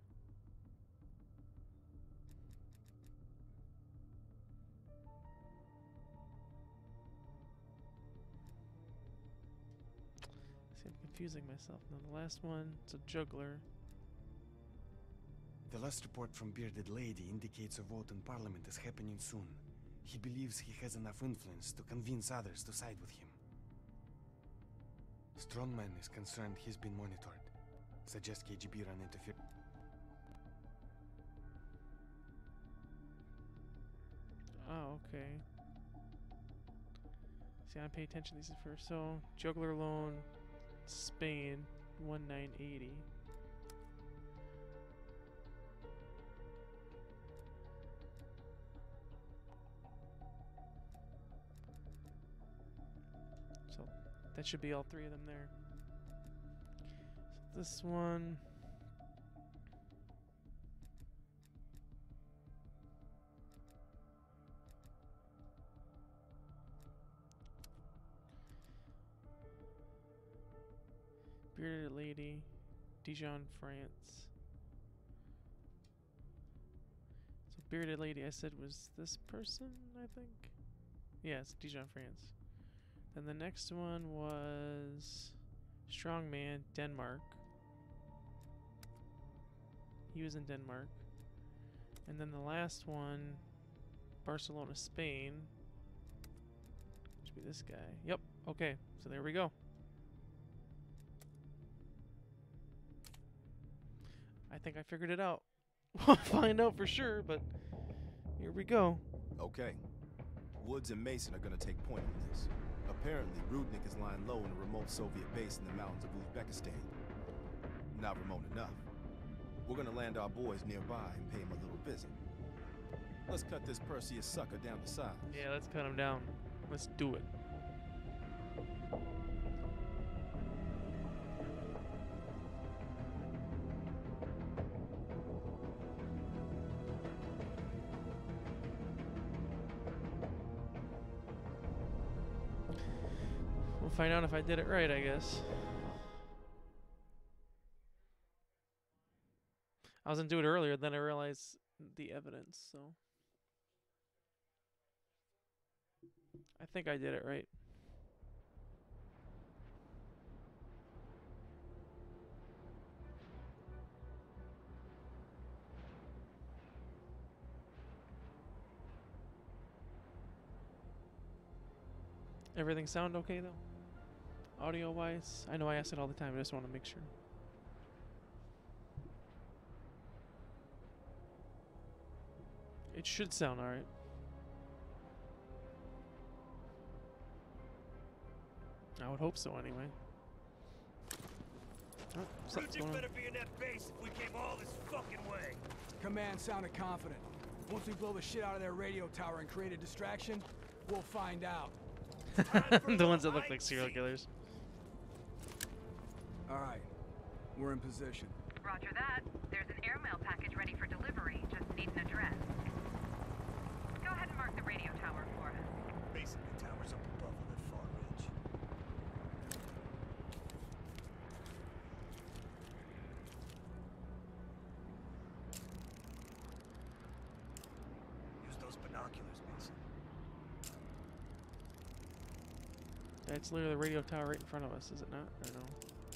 See, I'm confusing myself. Now the last one, it's a Juggler. The last report from Bearded Lady indicates a vote in Parliament is happening soon. He believes he has enough influence to convince others to side with him. Strongman is concerned he's been monitored. Suggest K G B run interference. Oh, okay. See, I pay attention to these first. So, Juggler Loan, Spain, one nine eighty. So, that should be all three of them there. So this one. Bearded Lady, Dijon, France. So Bearded Lady, I said, was this person, I think? Yes, Dijon, France. Then the next one was Strongman, Denmark. He was in Denmark. And then the last one, Barcelona, Spain. Should be this guy. Yep, okay, so there we go. I think I figured it out. We'll find out for sure, but here we go. Okay. Woods and Mason are gonna take point on this. Apparently, Rudnick is lying low in a remote Soviet base in the mountains of Uzbekistan. Not remote enough. We're gonna land our boys nearby and pay him a little visit. Let's cut this Perseus sucker down to size. Yeah, let's cut him down. Let's do it. We'll find out if I did it right, I guess. I was gonna do it earlier, then I realized the evidence, so I think I did it right. Everything sound okay though? Audio wise? I know I ask it all the time, I just want to make sure. It should sound alright. I would hope so anyway. Oh, something's going on. better be in that base if we came all this fucking way. Command sounded confident. Once we blow the shit out of their radio tower and create a distraction, we'll find out. The ones that look like serial killers. Alright, we're in position. Roger that. There's an airmail package ready for delivery. Just need an address. Go ahead and mark the radio tower for us. Basically, the tower's up above on that far ridge. Use those binoculars, Mason. That's literally the radio tower right in front of us, is it not? Or no?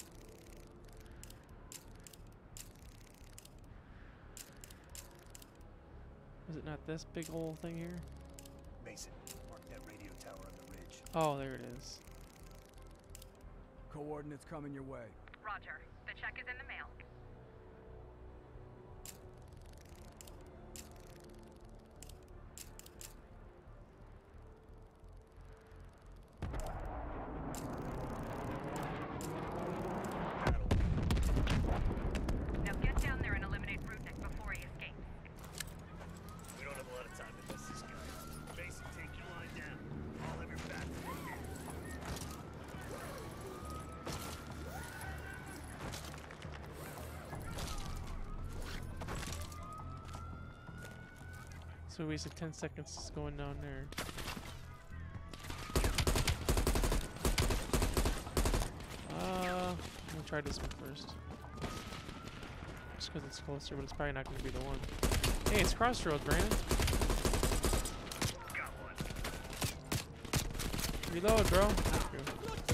Is it not this big old thing here? Mason, mark that radio tower on the ridge. Oh, there it is. Coordinates coming your way. Roger. The check is in the mail. Now get down there and eliminate Rudnick before he escapes. We don't have a lot of time to miss this guy. Mason, take your line down. I'll have your back from here. So we wasted ten seconds just going down there. Uh, I'm gonna try this one first. Just because it's closer, but it's probably not gonna be the one. Hey, it's Crossroads, Brandon. Reload, bro. Thank you.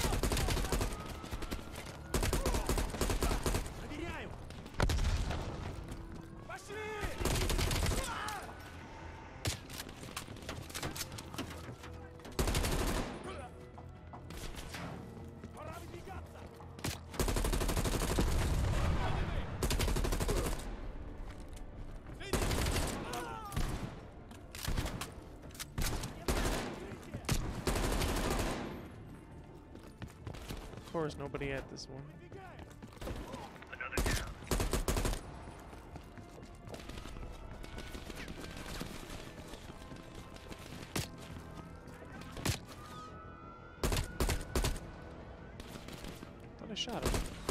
Of course, nobody at this one. Thought I shot him.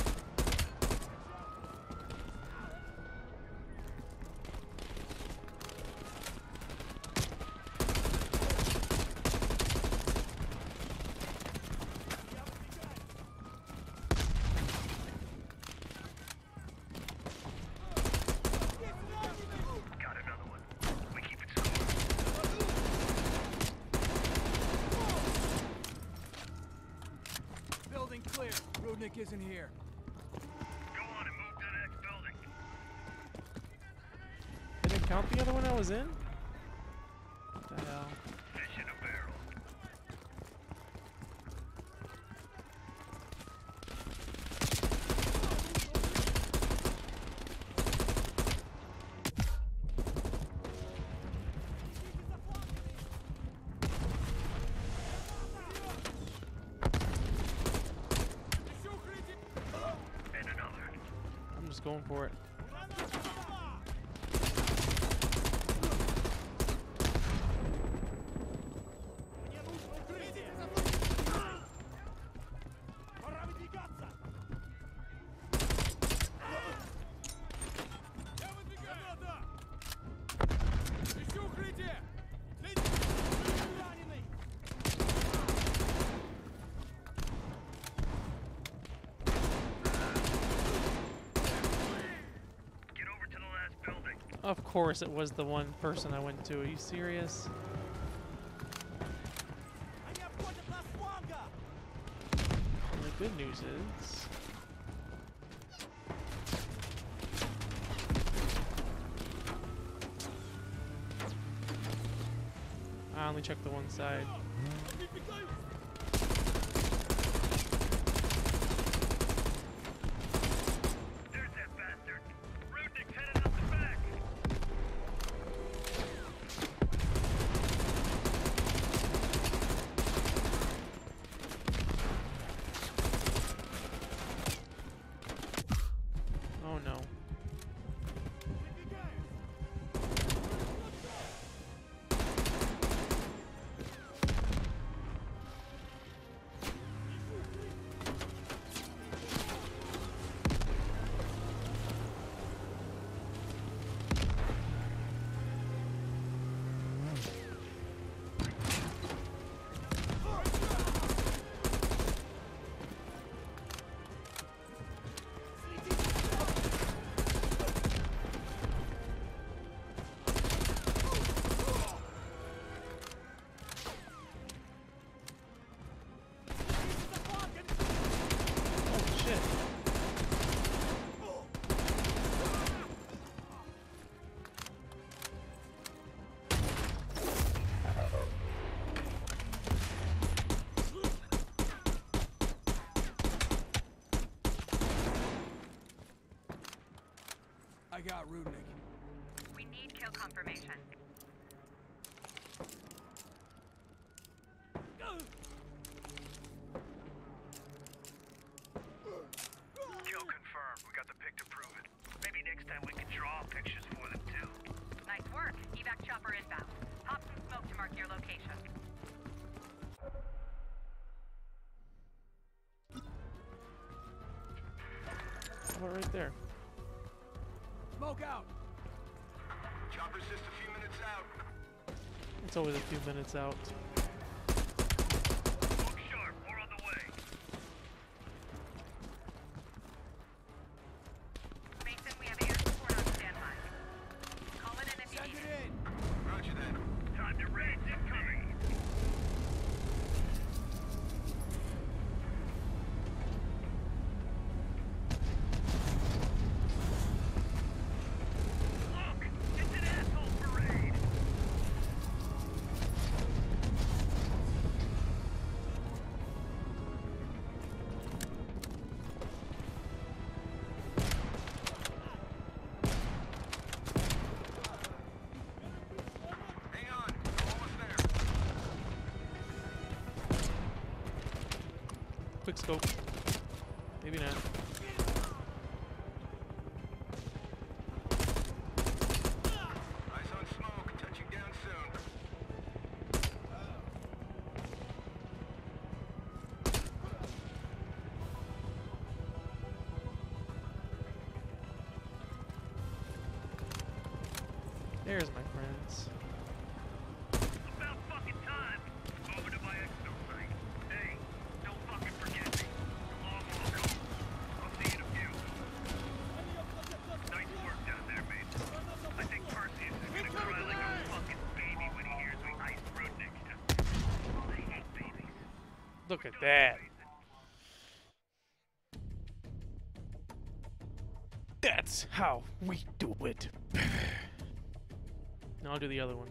Building clear. Rudnick isn't here. Go on and move to the next building. Did it count the other one I was in? What the hell? Fish in a barrel. just going for it. Of course it was the one person I went to. Are you serious? And the good news is... I only checked the one side. Oh no. I got Rudnick. We need kill confirmation. Kill confirmed. We got the pic to prove it. Maybe next time we can draw pictures for them too. Nice work. Evac chopper inbound. Pop some smoke to mark your location. How about right there? Smoke out. Chopper's just a few minutes out. It's always a few minutes out. Look sharp. More on the way. Mason, we have air support on standby. Call it in if you need it. Roger that. Time to raid incoming. Look! It's an asshole parade! Hang on. We're almost there. Quick scope. Maybe not. Eyes on smoke. Touching down soon. There's my friends. About fucking time. Over to my exo site. Hey, don't fucking forget me. Long will come. I'll see you in a few. Nice work down there, mate. I think Perseus is gonna cry like a fucking baby when he hears we iced Rudnick. I hate babies. Look at that. That's how we do it. Now I'll do the other one.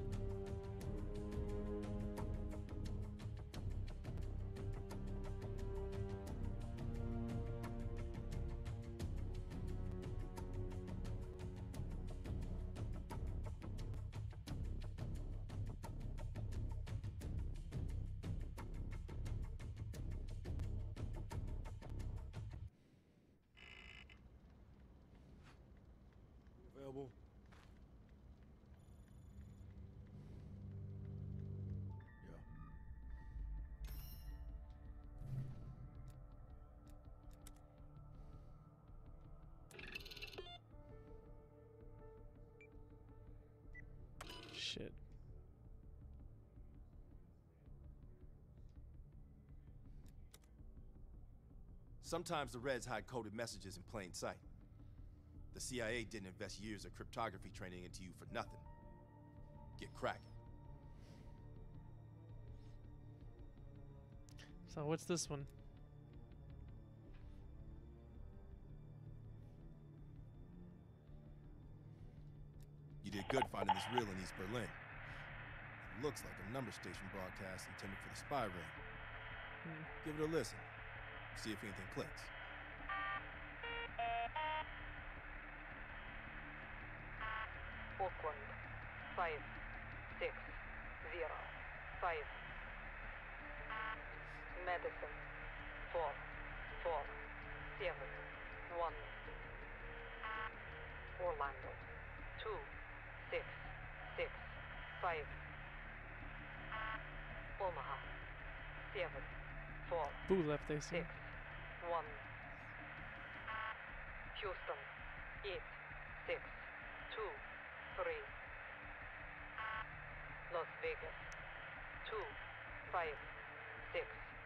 Available. Yeah. Shit. Sometimes the Reds hide coded messages in plain sight. The C I A didn't invest years of cryptography training into you for nothing. Get cracking. So what's this one? You did good finding this reel in East Berlin. It looks like a number station broadcast intended for the spy ring. Hmm. Give it a listen. See if anything clicks. Auckland, five, six, zero, five. Madison, four, four, seven, one. Orlando, two, six, six, five. Omaha, seven, four, Boo left A C. six, one. Houston, eight, six, two, three. Las Vegas, two, five, six.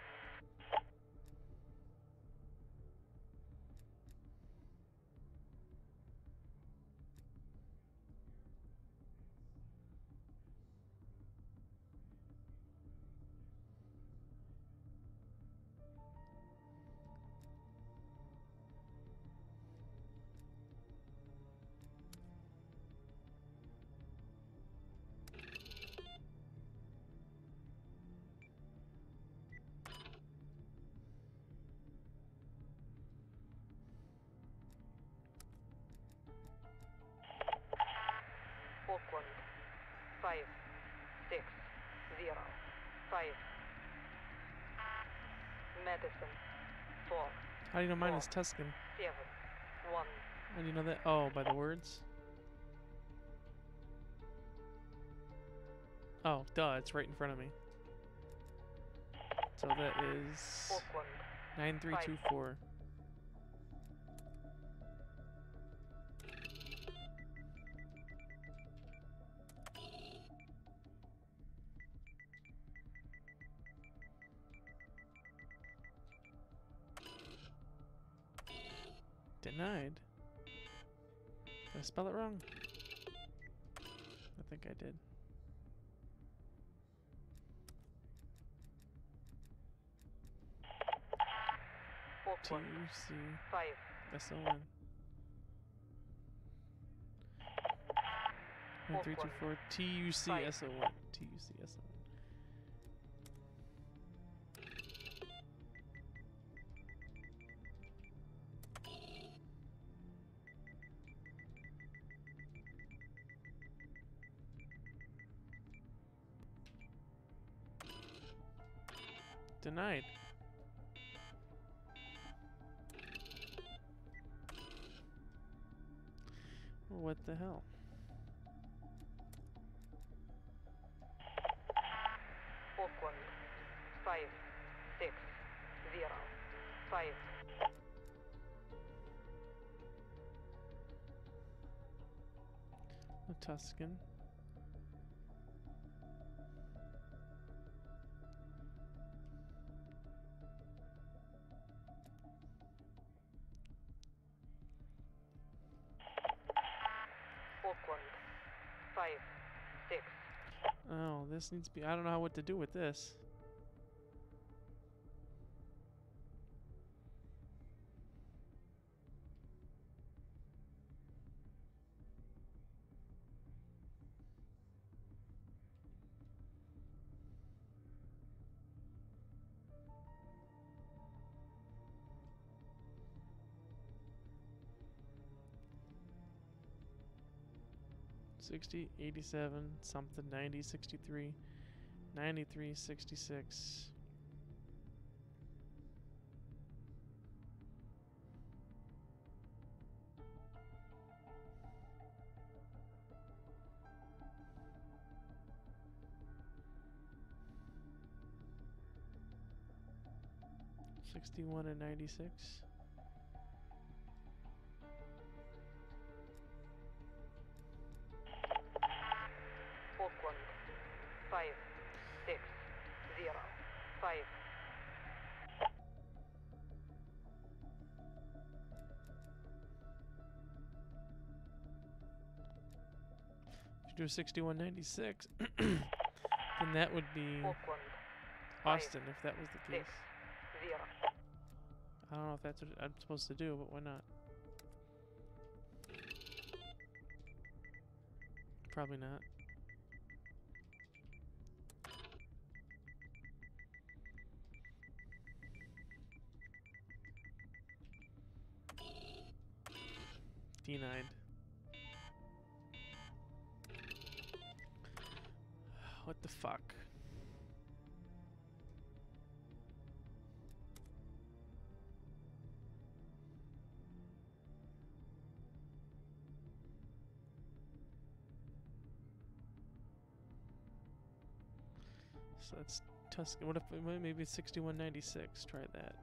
Auckland, five, six, zero, five. Madison, four, How do you know mine four, is Tuscan? seven, one. How do you know that? Oh, by the words? Oh, duh, it's right in front of me. So that is Auckland, nine three two four. Denied. Did I spell it wrong? I think I did. T U Auckland, C five. S O N. nine three two four T U C S O N. T U C S O N. Denied. What the hell? Auckland, five, six, zero, five. A Tuscan. Auckland, five, six. Oh, this needs to be. I don't know what to do with this. sixty, eighty-seven, something, ninety, sixty-three, ninety-three, sixty-six. sixty-one and ninety-six. Auckland. Five. Six. Zero. Five. If you do sixty-one ninety-six, then that would be Auckland. Austin, if that was the case. Six. Zero. I don't know if that's what I'm supposed to do, but why not? Probably not. D nine. What the fuck? So that's Tuscan. What if maybe it's sixty-one ninety-six? Try that.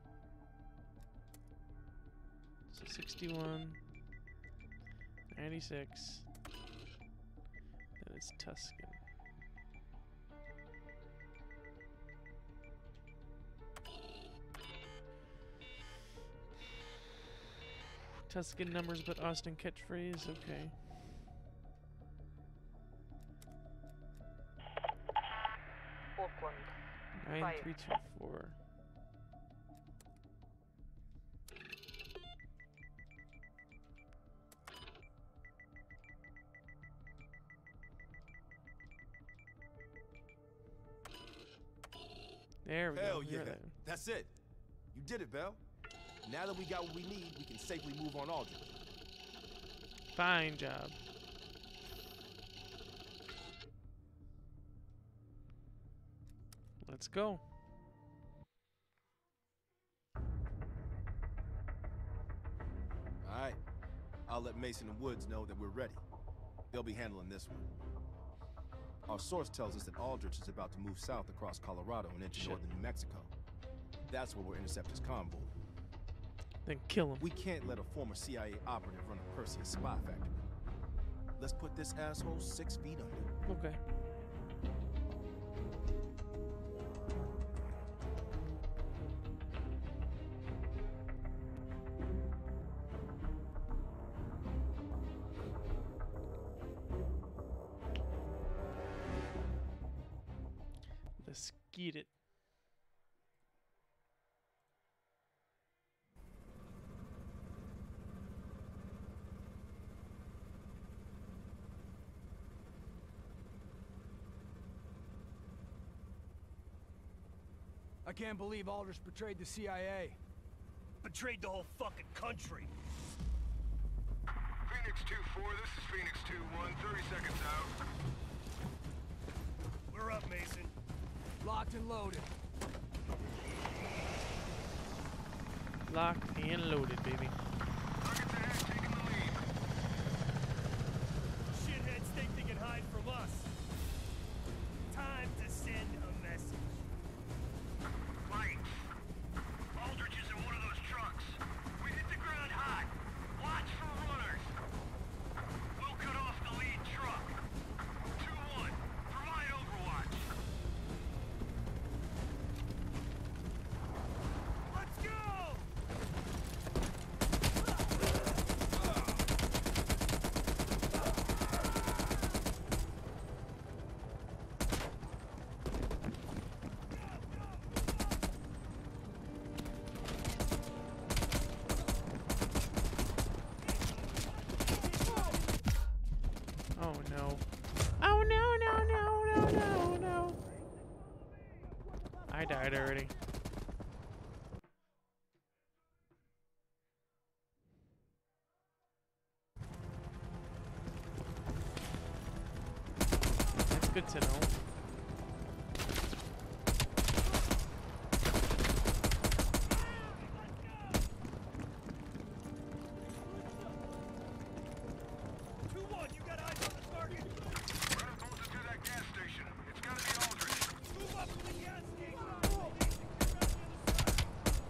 So sixty-one ninety-six. Then it's Tuscan. Tuscan numbers, but Austin catchphrase. Okay. Auckland. Nine Five. three two four. There we Hell go. yeah. You're there. That's it. You did it, Bell. Now that we got what we need, we can safely move on Aldrich. Fine job. Let's go. All right. I'll let Mason and Woods know that we're ready. They'll be handling this one. Our source tells us that Aldrich is about to move south across Colorado and into Shit. northern New Mexico. That's where we'll intercept his convoy. Then kill him. We can't let a former C I A operative run a Perseus spy factory. Let's put this asshole six feet under. Okay. Let's get it. I can't believe Aldrich betrayed the C I A. Betrayed the whole fucking country. Phoenix two four, this is Phoenix two one, thirty seconds out. We're up, Mason. Locked and loaded. Locked and loaded, baby. Targets ahead, taking the lead. Shitheads think they can hide from us. Time to send a message. Mike, Aldrich is in one of those trucks. We hit the ground hot. Watch for runners. We'll cut off the lead truck. two one, provide overwatch. Let's go! Oh no. Oh no, no, no, no, no, no. I died already. That's good to know. two one, you got eyes on the target? Run him closer to that gas station. It's gotta be Aldrich. Move up to the gas station!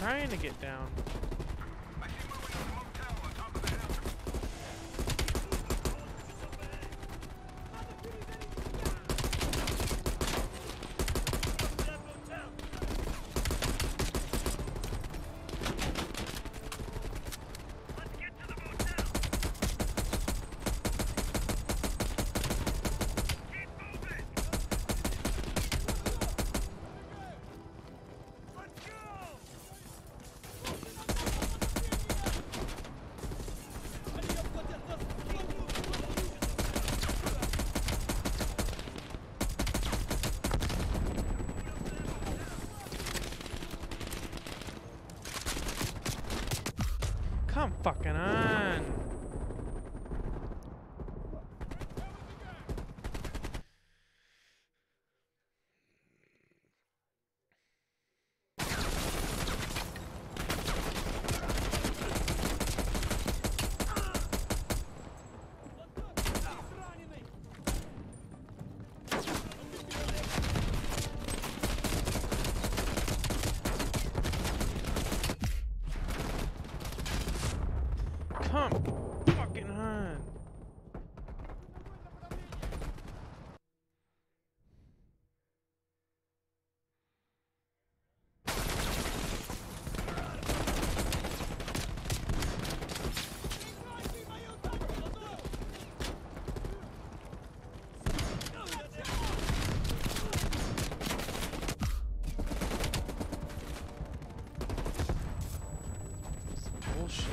trying to get down. Come fucking on. Come fucking on. Bullshit.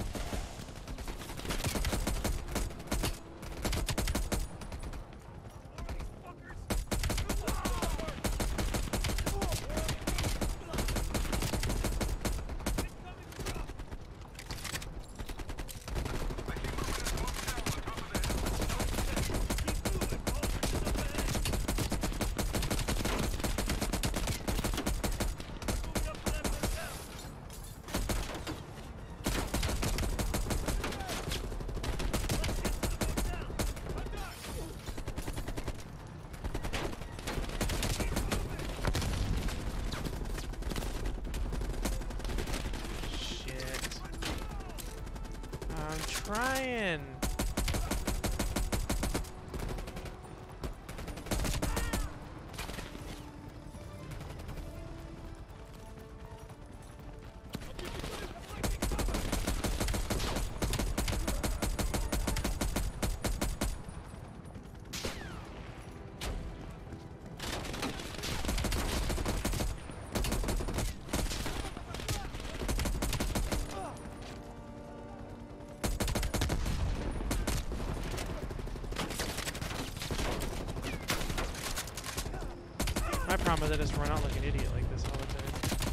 Trying. I promise I just run out like an idiot like this all the time.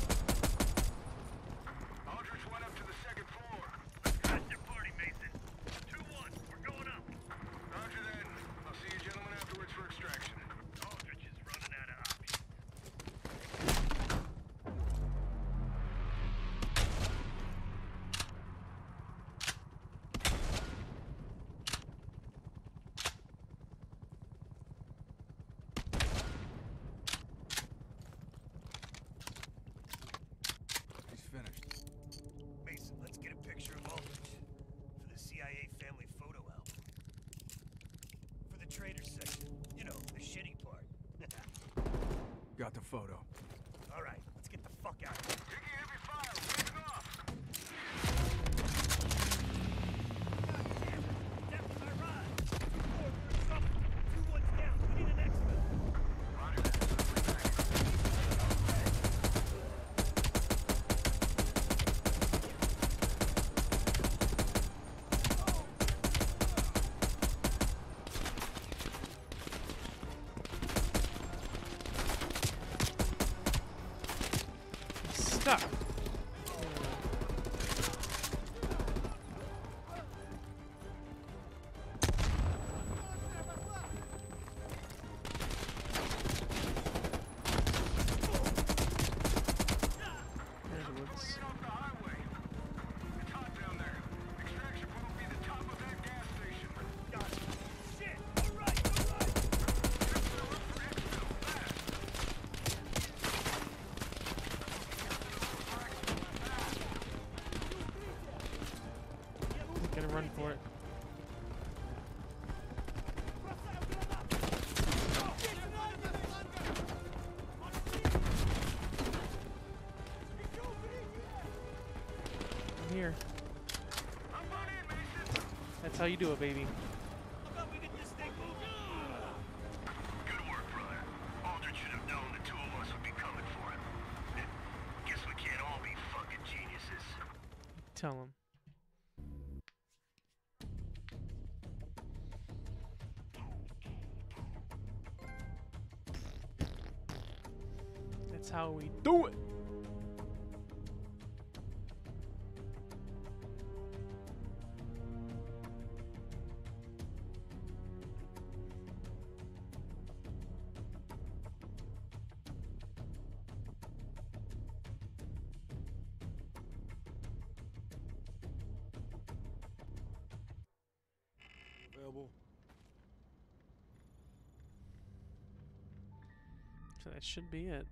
Aldrich went up to the second floor. Crash your party, Mason. two one, we're going up. Roger then. I'll see you gentlemen afterwards for extraction. Aldrich is running out of options. Mason, let's get a picture of Aldrich for the C I A family photo album. For the trader section, you know, the shitty part. Got the photo. All right, let's get the fuck out of here. Taking heavy fire, taking off. That's my ride. Four, we're in trouble. Two ones down. We need an extra. Roger that. Stop. There's woods. Off the highway. It's hot down there. Extraction point will be the top of that gas station. Got it. Shit! All right, all right. Fast. gonna run for it. I'm here. That's how you do it, baby. Good work, brother. Aldrich should have known the two of us would be coming for him. Guess we can't all be fucking geniuses. Tell him. That's how we do it. Available. So that should be it.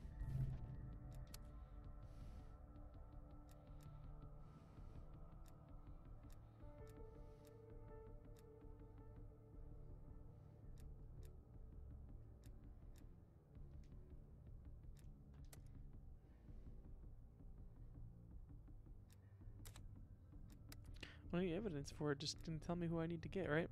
Well, any evidence for it just didn't tell me who I need to get, right?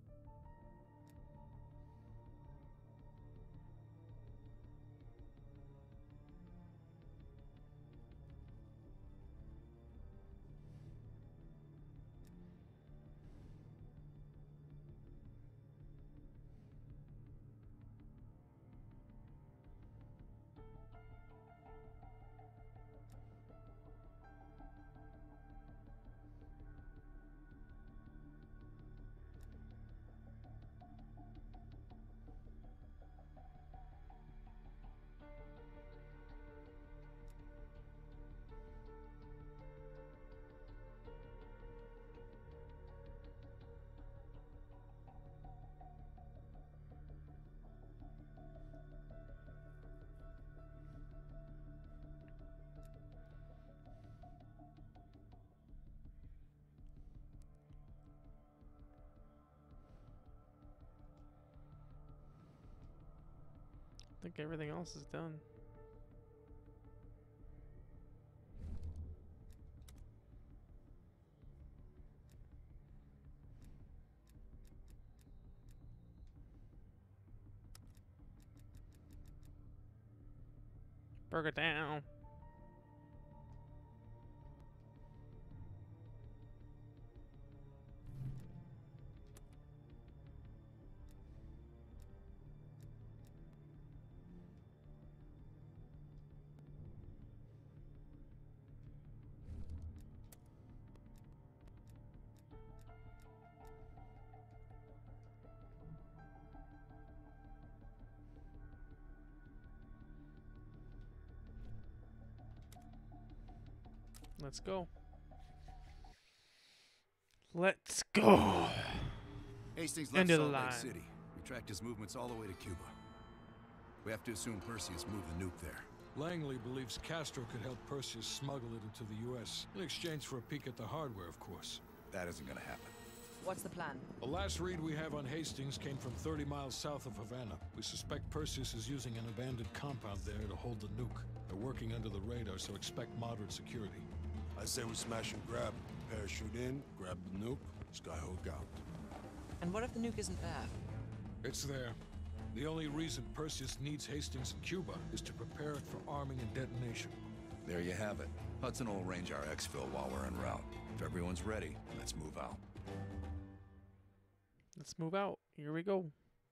I think everything else is done. Burger down. Let's go. Let's go. Hastings left End of the Salt Lake line. City. We tracked his movements all the way to Cuba. We have to assume Perseus moved the nuke there. Langley believes Castro could help Perseus smuggle it into the U S in exchange for a peek at the hardware, of course. That isn't gonna happen. What's the plan? The last read we have on Hastings came from thirty miles south of Havana. We suspect Perseus is using an abandoned compound there to hold the nuke. They're working under the radar, so expect moderate security. I say we smash and grab. Parachute in, grab the nuke, skyhook out. And what if the nuke isn't there? It's there. The only reason Perseus needs Hastings in Cuba is to prepare it for arming and detonation. There you have it. Hudson will arrange our exfil while we're en route. If everyone's ready, let's move out. Let's move out. Here we go.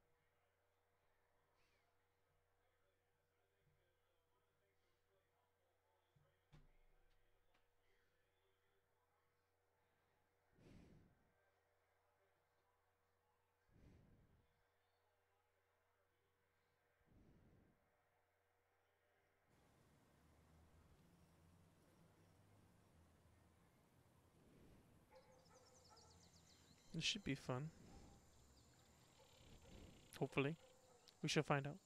This should be fun. Hopefully. We shall find out.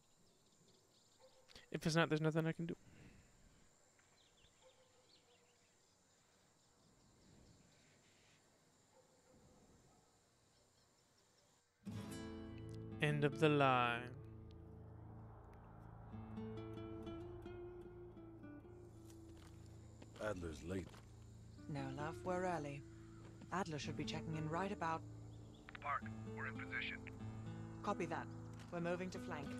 If it's not, there's nothing I can do. End of the line. Adler's late. No, love, we're early. Adler should be checking in right about... Park, we're in position. Copy that. We're moving to flank.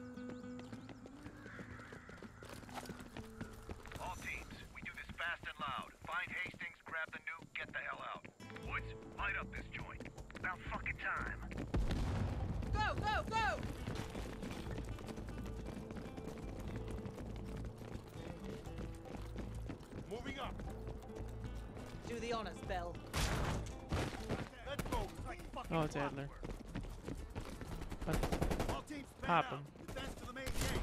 All teams, we do this fast and loud. Find Hastings, grab the nuke, get the hell out. Woods, light up this joint. About fucking time. Go, go, go! Moving up. Do the honors, Bell. Let's go. It's like fucking Oh, it's Adler. But All teams span pop out. him. Advance to the main gate.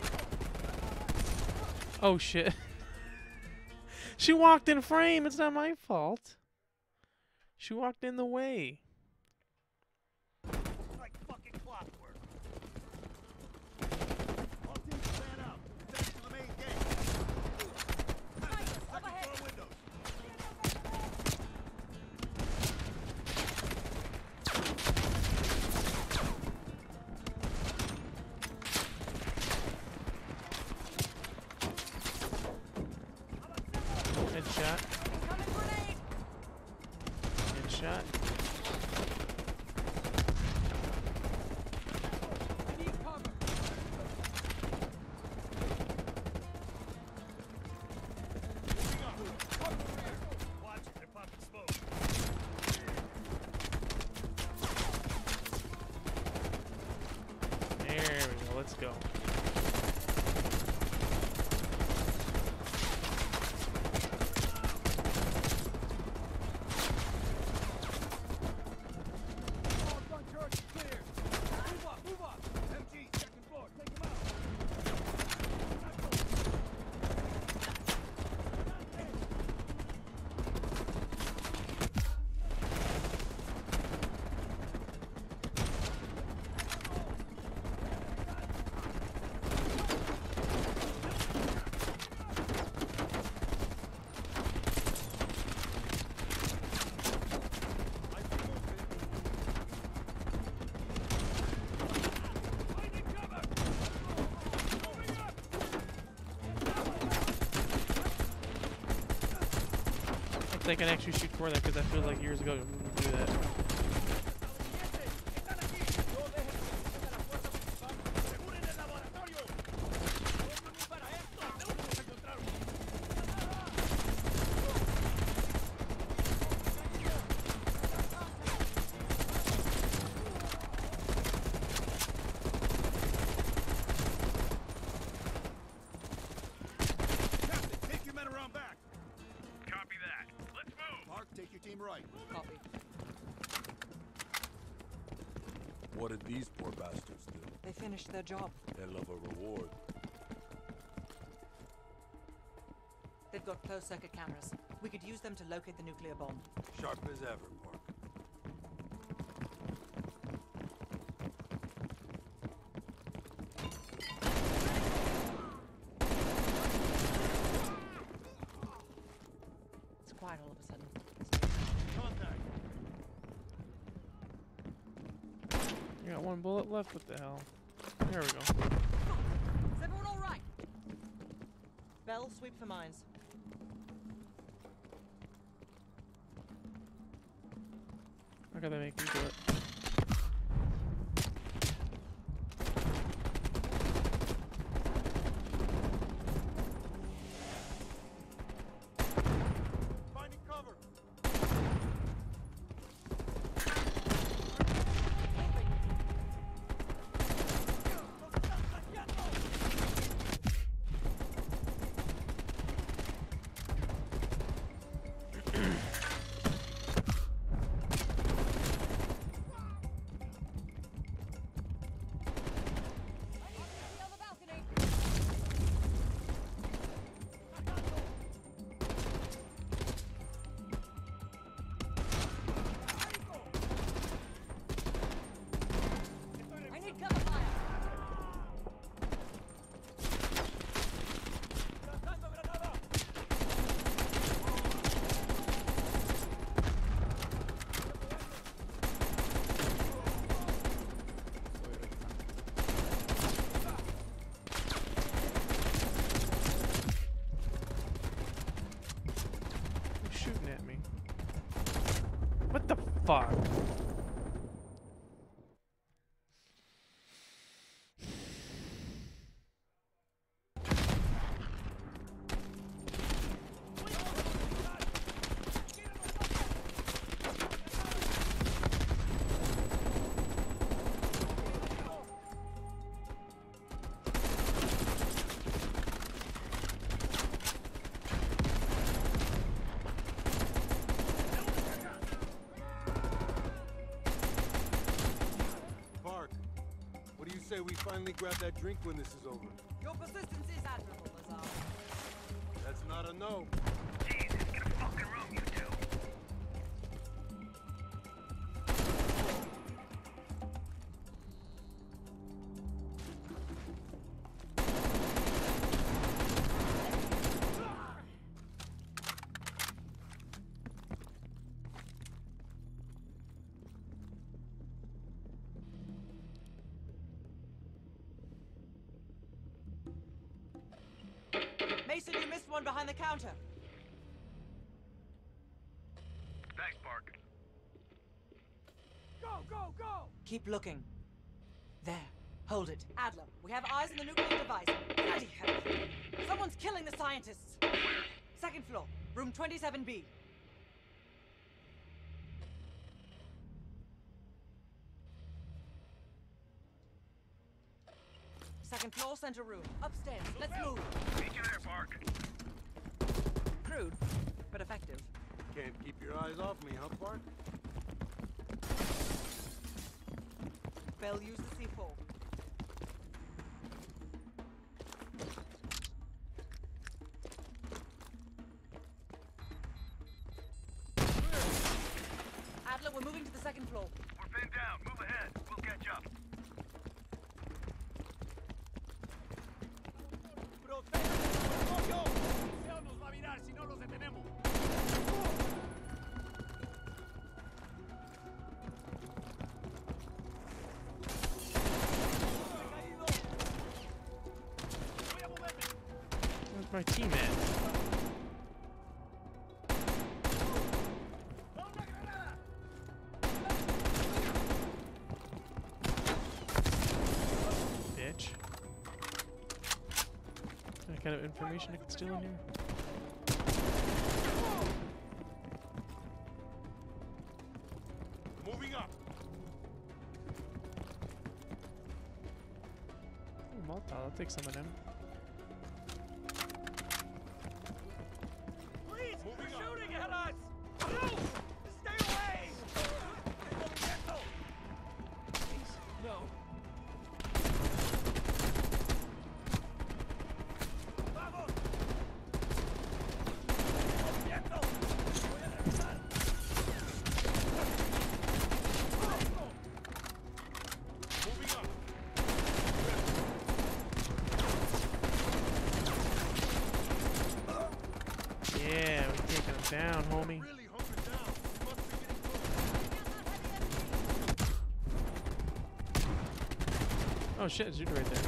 Oh shit. She walked in frame. It's not my fault. She walked in the way. It's like fucking clockwork. All teams span out. Advance to the main gate. Second floor windows. Headshot. Headshot. Watch it, they're popping smoke. There we go. Let's go. All gun turrets clear. Move up, move up. M G, second floor, take him out. I think I can actually shoot for that because I feel like years ago we wouldn't do that. Captain, take your men around back. Copy that. Let's move. Mark, take your team right. Copy. What did these poor bastards do? They finished their job. Hell of a reward. They've got closed circuit cameras. We could use them to locate the nuclear bomb. Sharp as ever, Mark. It's quiet all of a sudden. Contact. I got one bullet left. What the hell? There we go. Is everyone all right? Bell, sweep for mines. I gotta make me do it. Finding cover. I need cover fire. shooting at me? What the fuck? Say we finally grab that drink when this is over. Your persistence is admirable, Lazar. That's not a no. Jesus, get a fucking room, you two. Mason, you missed one behind the counter. Thanks, Park. Go, go, go! Keep looking. There. Hold it. Adler, we have eyes on the nuclear device. Bloody hell. Someone's killing the scientists. Where? Second floor. Room twenty-seven B. Second floor, center room. Upstairs. Let's move. Meet you there, Park. Crude, but effective. Can't keep your eyes off me, huh, Park? Bell, use the C four. Adler, we're moving to the second floor. We're pinned down. Move ahead. We'll catch up. Where's my team at? Bitch. What kind of information I can steal in here? Moving up. Ooh, Molotov, I'll take some of them. Please, we're shooting at us! No! Stay away! No. Yeah, we're taking them down, homie. Oh shit, it's you right there.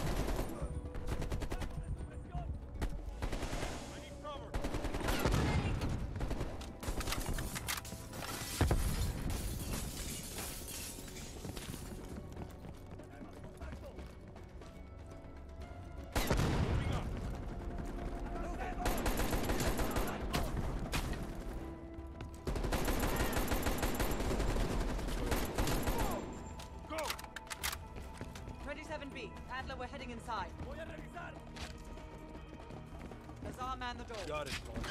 twenty-seven B. Adler, we're heading inside. Lazar, man the door. Got it, Park.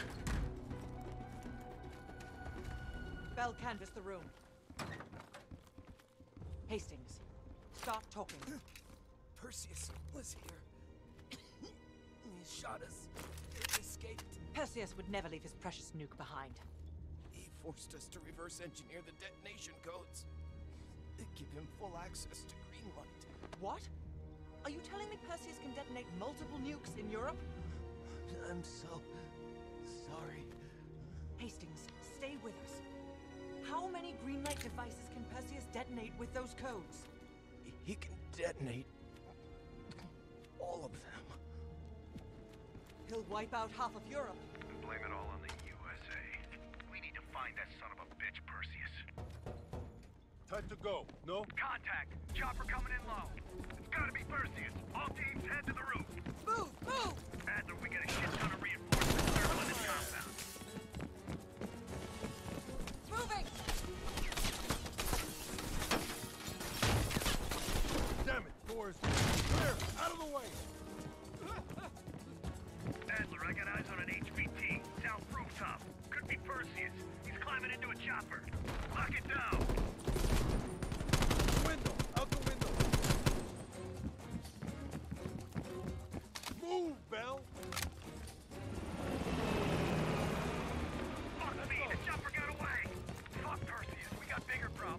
Bell, canvass the room. Hastings, start talking. Perseus was here. He shot us. He escaped. Perseus would never leave his precious nuke behind. He forced us to reverse engineer the detonation codes. They give him full access to Greenlight. What? Are you telling me Perseus can detonate multiple nukes in Europe? I'm so sorry. Hastings, stay with us. How many Greenlight devices can Perseus detonate with those codes? He can detonate all of them. He'll wipe out half of Europe. Blame it all on the U S A. We Had to go. No? Contact. Chopper coming in low. It's gotta be Perseus. All teams head to the roof. Move! Move! Adler, we got a shit ton of reinforcements circling this compound. Moving! Damn it, Forrest. Clear! Out of the way! Adler, I got eyes on an H V T. South rooftop. Could be Perseus. He's climbing into a chopper. Lock it down. Window! Out the window! Move, Bell! Fuck me, the chopper got away. Fuck Perseus, we got bigger problems.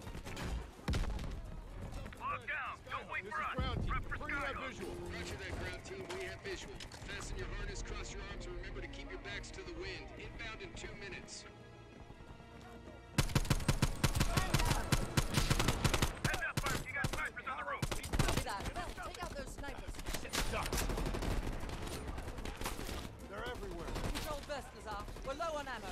Lock down. Don't wait for us. Prep for Skyhook. Roger that, ground team. We have visual. Fasten your harness, cross your arms, and remember to keep your backs to the wind. Inbound in two minutes. Heads up, Bert. You got snipers on the roof. Copy that. Bell, take out those snipers. Ducks! They're everywhere. Control best, Lazar. We're low on ammo.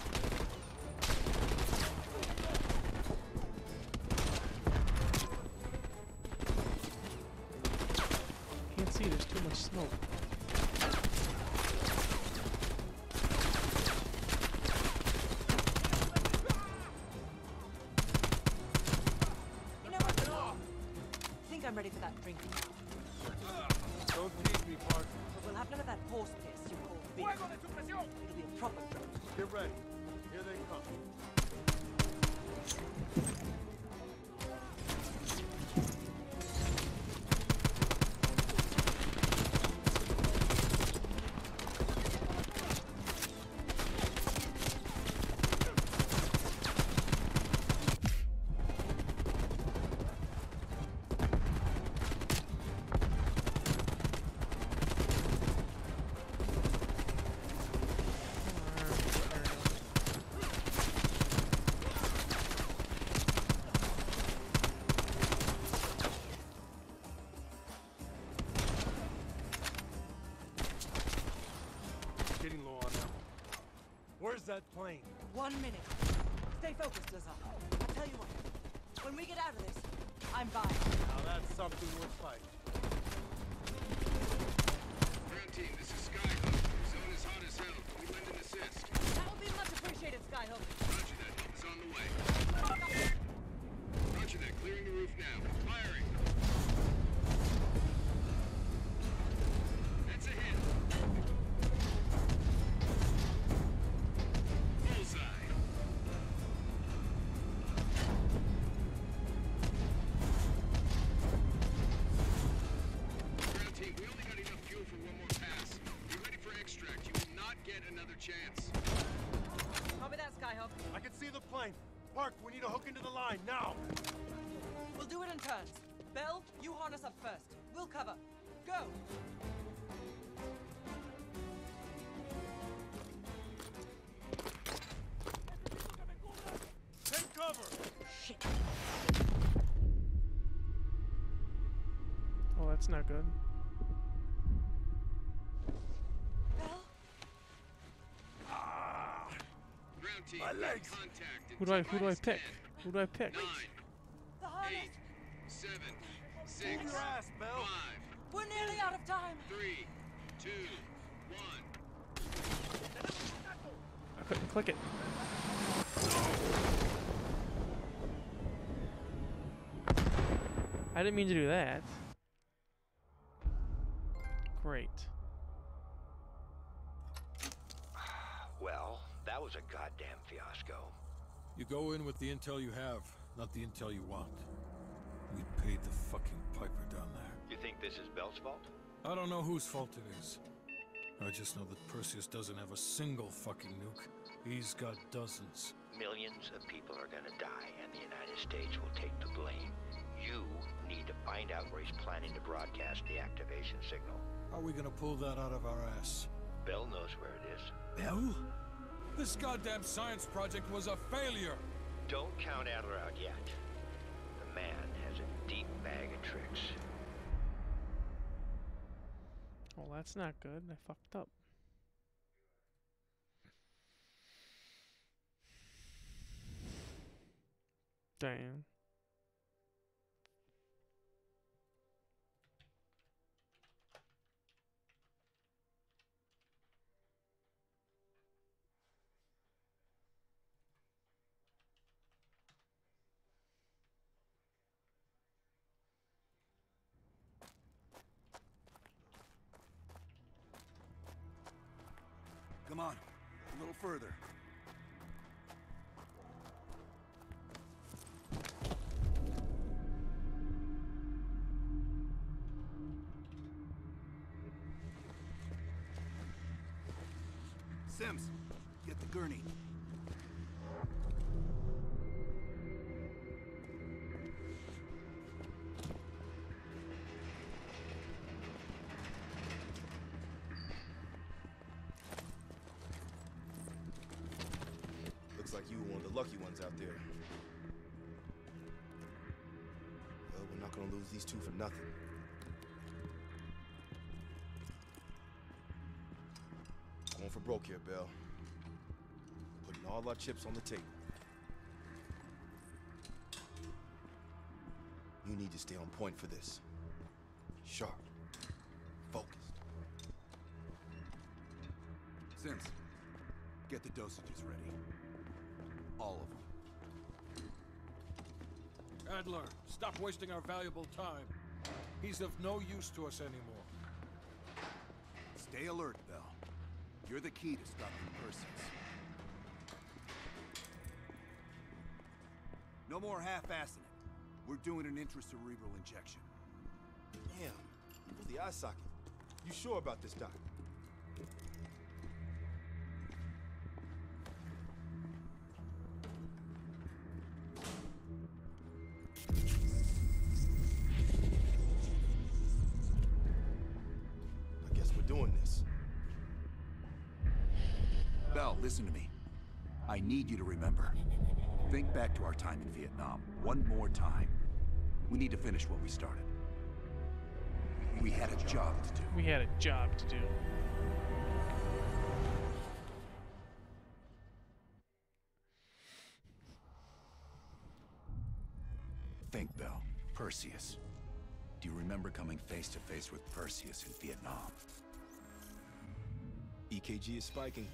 Can't see, there's too much smoke. You know what? I think I'm ready for that drink. Don't tease me, Park. But we'll have none of that horse piss you call beer. It'll be a proper drink. Get ready. Here they come. Getting low on ammo. Where's that plane? One minute. Stay focused, Lazar. I'll tell you what. When we get out of this, I'm buying. Now that's something worth fighting. Ground team, this is Skyhook. Your zone is hot as hell. Can we lend an assist? That would be much appreciated, Skyhook. Roger that. Help is on the way. Roger that. Clearing the roof now. Firing. That's a hit. Bullseye. Ground team, we only got enough fuel for one more pass. Be ready for extract. You will not get another chance. Copy that, Skyhook. I can see the plane. Park, we need to hook into the line, now! We'll do it in turns. Bell, you harness up first. We'll cover. Go! Take cover! Shit. Oh, that's not good. Bell? Ground team, My legs. contact in Who do I T who do I minus pick? ten, Who do I pick? nine, The harness. eight, seven, six, Move your ass, Bell. five, We're nearly out of time. three, two, one. I couldn't click it. I didn't mean to do that. Great. Well, that was a goddamn fiasco. You go in with the intel you have, not the intel you want. We paid the fucking piper down there. You think this is Bell's fault? I don't know whose fault it is. I just know that Perseus doesn't have a single fucking nuke. He's got dozens. Millions of people are gonna die, and the United States will take the blame. You need to find out where he's planning to broadcast the activation signal. How are we gonna pull that out of our ass? Bell knows where it is. Bell? This goddamn science project was a failure! Don't count Adler out yet. The man has a deep bag of tricks. Well, that's not good. I fucked up. Damn. on, a little further. Sims, get the gurney. Looks like you were one of the lucky ones out there. Well, we're not gonna lose these two for nothing. Going for broke here, Bell. Putting all our chips on the table. You need to stay on point for this. Sharp. Focused. Sims, get the dosages ready. All of them. Adler, stop wasting our valuable time. He's of no use to us anymore. Stay alert, Bell. You're the key to stopping Perseus. No more half-assing it. We're doing an intracerebral injection. Damn, you really eye socket. You sure about this, Doc? I guess we're doing this. Bell, listen to me. I need you to remember. Think back to our time in Vietnam, one more time. We need to finish what we started. We had a job to do. We had a job to do. Think, Bell. Perseus. Do you remember coming face to face with Perseus in Vietnam? E K G is spiking.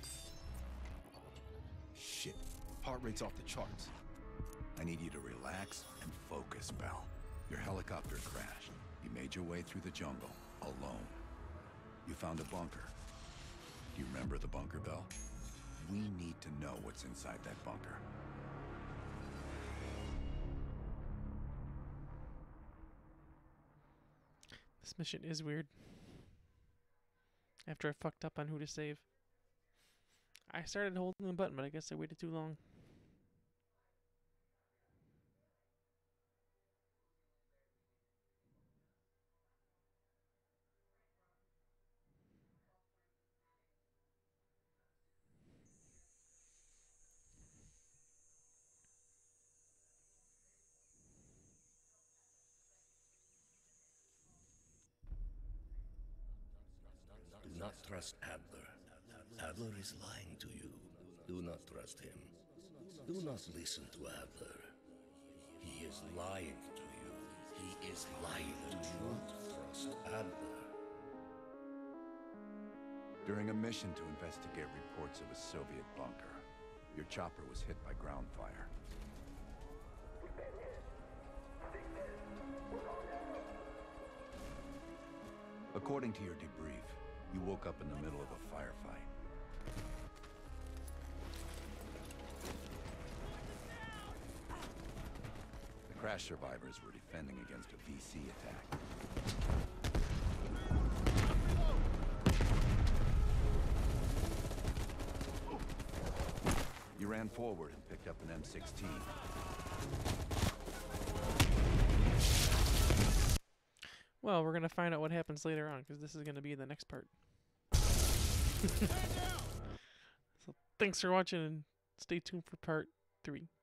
Shit. Heart rate's off the charts. I need you to relax and focus, Bell. Your helicopter crashed. You made your way through the jungle, alone. You found a bunker. Do you remember the bunker, Bell? We need to know what's inside that bunker. This mission is weird. After I fucked up on who to save. I started holding the button, but I guess I waited too long. Do not trust Adler. Adler is lying to you. Do not trust him. Do not listen to Adler. He is lying to you. He is lying. Do not trust Adler. During a mission to investigate reports of a Soviet bunker, your chopper was hit by ground fire. According to your debrief, you woke up in the middle of a firefight. The crash survivors were defending against a V C attack. You ran forward and picked up an M sixteen. Well, we're going to find out what happens later on, because this is going to be the next part. So thanks for watching, and stay tuned for part three.